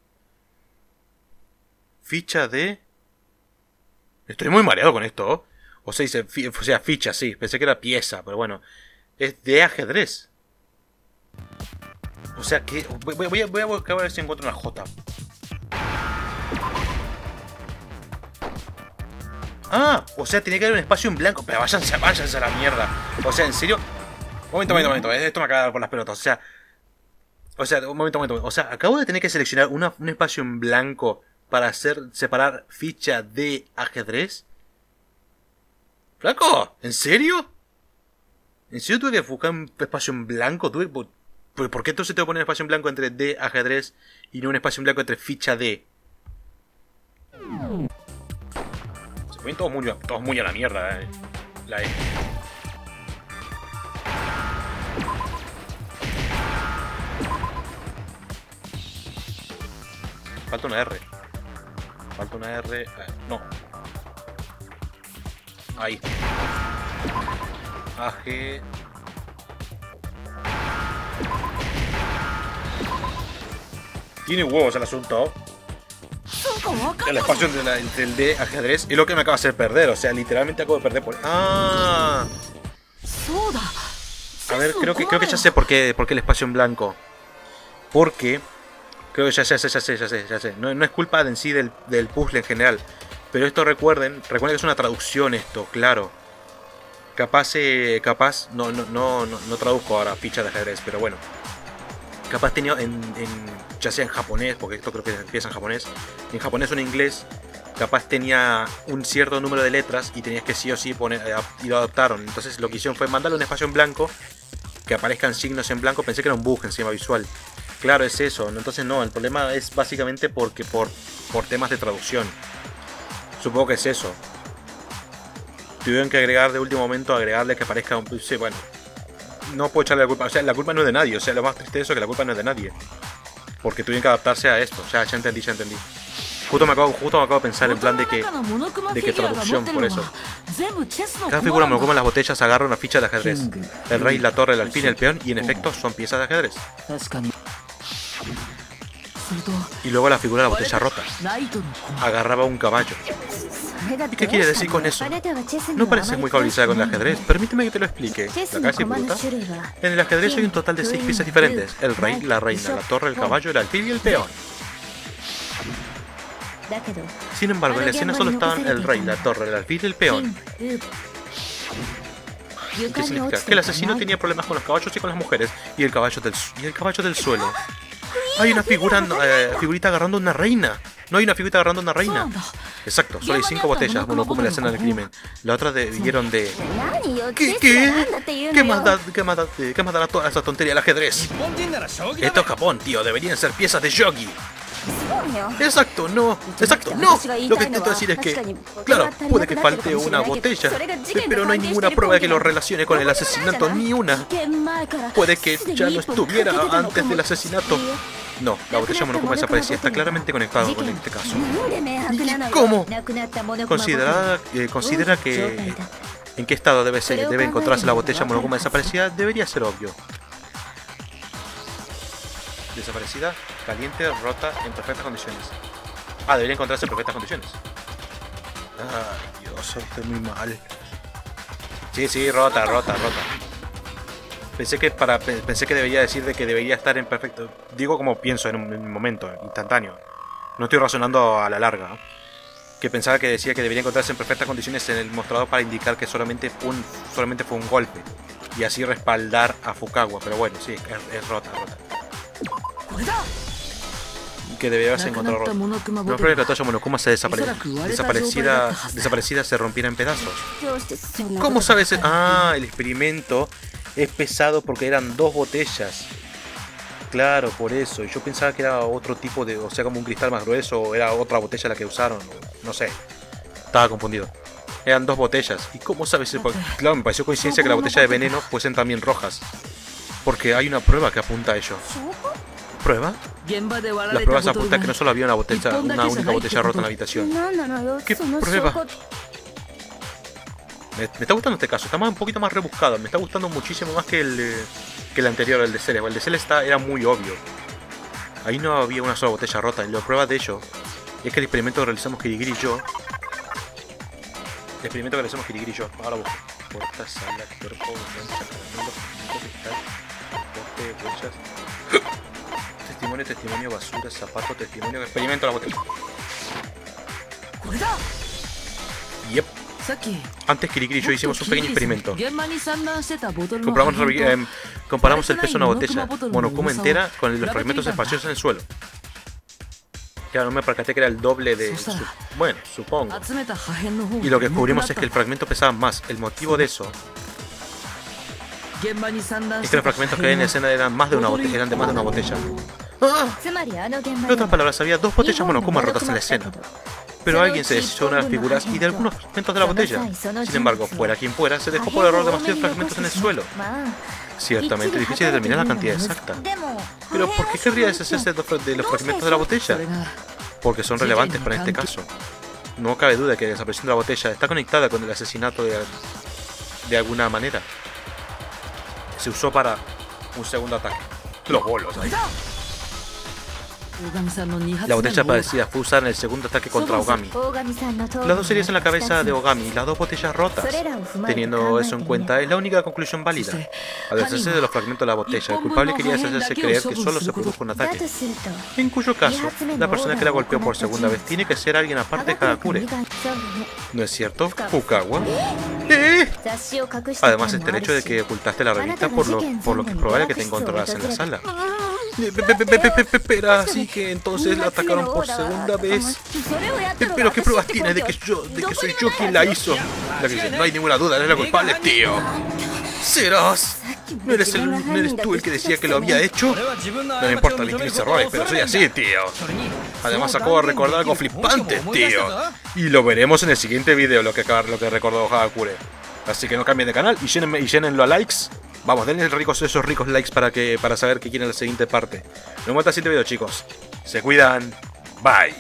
Ficha de... Estoy muy mareado con esto. O sea, ficha, sí. Pensé que era pieza, pero bueno. Es de ajedrez. O sea que... Voy a buscar a ver si encuentro una J. Ah, o sea, tiene que haber un espacio en blanco. Pero váyanse a la mierda. O sea, ¿en serio? Momento. Esto me acaba de dar por las pelotas. Un momento. O sea, acabo de tener que seleccionar un espacio en blanco para separar ficha de ajedrez. ¿Flaco? ¿En serio? ¿En serio tuve que buscar un espacio en blanco? ¿Por qué entonces tengo que poner un espacio en blanco entre de ajedrez y no un espacio en blanco entre ficha de? Se ponen todos muy a la mierda, la E. Falta una R. No. Ahí. AG. Tiene huevos el asunto. El espacio entre el de ajedrez es lo que me acaba de hacer perder. O sea, literalmente acabo de perder por... ¡Ah! A ver, creo que ya sé por qué el espacio en blanco. Porque Creo que ya sé. No es culpa en sí del puzzle en general. Pero esto recuerden que es una traducción esto, claro. Capaz, no traduzco ahora ficha de ajedrez, pero bueno. Capaz tenía ya sea en japonés, porque esto creo que empieza en japonés. En japonés o en inglés, capaz tenía un cierto número de letras y tenías que sí o sí poner, y lo adaptaron. Entonces lo que hicieron fue mandarle un espacio en blanco, que aparezcan signos en blanco. Pensé que era un bug encima visual. Claro, es eso. Entonces no, el problema es básicamente porque por temas de traducción. Supongo que es eso. Tuvieron que agregar de último momento, agregarle que aparezca un... Sí, bueno. No puedo echarle la culpa. O sea, la culpa no es de nadie. O sea, lo más triste de eso es que la culpa no es de nadie. Porque tuvieron que adaptarse a esto. O sea, ya entendí. Justo me acabo de pensar en plan de que traducción, por eso. Cada figura monokuma en las botellas agarra una ficha de ajedrez. El rey, la torre, el alfil y el peón, y en efecto son piezas de ajedrez. Y luego la figura de la botella rota agarraba un caballo. ¿Y qué quiere decir con eso? No parece muy familiarizada con el ajedrez. Permíteme que te lo explique. ¿La casa y bruta? En el ajedrez hay un total de 6 piezas diferentes: el rey, la reina, la torre, el caballo, el alfil y el peón. Sin embargo, en la escena solo estaban el rey, la torre, el alfil y el peón. ¿Qué significa? Que el asesino tenía problemas con los caballos y con las mujeres. Y el caballo del suelo. Hay una figurita agarrando una reina. No hay una figurita agarrando una reina. Exacto, solo hay 5 botellas monokuma en la escena del crimen. La otra debieron de... ¿Qué más da toda esa tontería del ajedrez? Esto es Japón, tío. Deberían ser piezas de yogi. Exacto, no. Lo que intento decir es que, claro, puede que falte una botella, pero no hay ninguna prueba de que lo relacione con el asesinato, ni una. Puede que ya no estuviera antes del asesinato. No, la botella monokuma desaparecida está claramente conectada con este caso. ¿Y cómo? Considera que en qué estado debe encontrarse la botella monokuma desaparecida. Debería ser obvio. Desaparecida, caliente, rota, en perfectas condiciones. Debería encontrarse en perfectas condiciones. Ay, Dios, estoy muy mal. Sí, rota. Pensé que debería decir de que debería estar en perfecto... Digo como pienso en un momento, instantáneo. No estoy razonando a la larga. Que pensaba que decía que debería encontrarse en perfectas condiciones en el mostrador para indicar que solamente fue un golpe. Y así respaldar a Fukawa. Pero bueno, sí, es rota. Que deberías encontrar rota. No espero que la toalla monokuma se desaparecida se rompiera en pedazos. ¿Cómo sabes? El experimento es pesado porque eran 2 botellas. Claro, por eso. Y yo pensaba que era otro tipo de... O sea, como un cristal más grueso. O era otra botella la que usaron. No sé. Estaba confundido. Eran 2 botellas. ¿Y cómo sabes? Claro, me pareció coincidencia que la botella de veneno fuesen también rojas. Porque hay una prueba que apunta a ello. ¿Prueba? Las pruebas apuntan que no solo había una única botella rota en la habitación. ¿Qué prueba? Me está gustando este caso. Está un poquito más rebuscado. Me está gustando muchísimo más que el anterior, el de Celes. El de Celes era muy obvio. Ahí no había una sola botella rota. Y la prueba de ello es que el experimento que realizamos Kirigiri y yo... Ahora busco. Porta, sala, cuerpo, mancha, caramelo, cristal, bote, huellas... Testimonio, basura, zapato, testimonio, experimento la botella. Yep. Antes Kirigiri y yo hicimos un pequeño experimento. Comparamos el peso de una botella monokuma entera con los fragmentos espaciosos en el suelo. Claro, no me percaté que era el doble de... Bueno, supongo. Y lo que descubrimos es que el fragmento pesaba más. El motivo de eso es que los fragmentos que hay en la escena eran de más de una botella. En otras palabras, había 2 botellas monokuma rotas en la escena. Pero alguien se deshizo de una de las figuras y de algunos fragmentos de la botella. Sin embargo, fuera quien fuera, se dejó por error demasiados fragmentos en el suelo. Ciertamente difícil determinar la cantidad exacta. Pero ¿por qué querría deshacerse de los fragmentos de la botella? Porque son relevantes para este caso. No cabe duda que la desaparición de la botella está conectada con el asesinato de alguna manera. Se usó para un segundo ataque. Los bolos ahí. La botella parecida fue usada en el segundo ataque contra Ogami. Las dos heridas en la cabeza de Ogami, las dos botellas rotas. Teniendo eso en cuenta, es la única conclusión válida. Al deshacerse de los fragmentos de la botella, el culpable quería hacerse creer que solo se produjo un ataque. En cuyo caso, la persona que la golpeó por segunda vez tiene que ser alguien aparte de Hagakure. ¿No es cierto, Fukawa? Además está el hecho de que ocultaste la revista, por lo que es probable que te encontraras en la sala. Espera, así que entonces la atacaron por segunda vez. Pero ¿qué pruebas tienes de que soy yo quien la hizo? La que dice, no hay ninguna duda, eres la culpable, tío. ¿Serás? ¿No eres tú el que decía que lo había hecho? No me importa mis errores, pero soy así, tío. Además acabo de recordar algo flipante, tío. Y lo veremos en el siguiente video, lo que recordó Hagakure. Así que no cambien de canal y llénenlo a likes. Vamos, denle esos ricos likes para saber qué quieren en la siguiente parte. Nos vemos hasta el siguiente video, chicos. Se cuidan. Bye.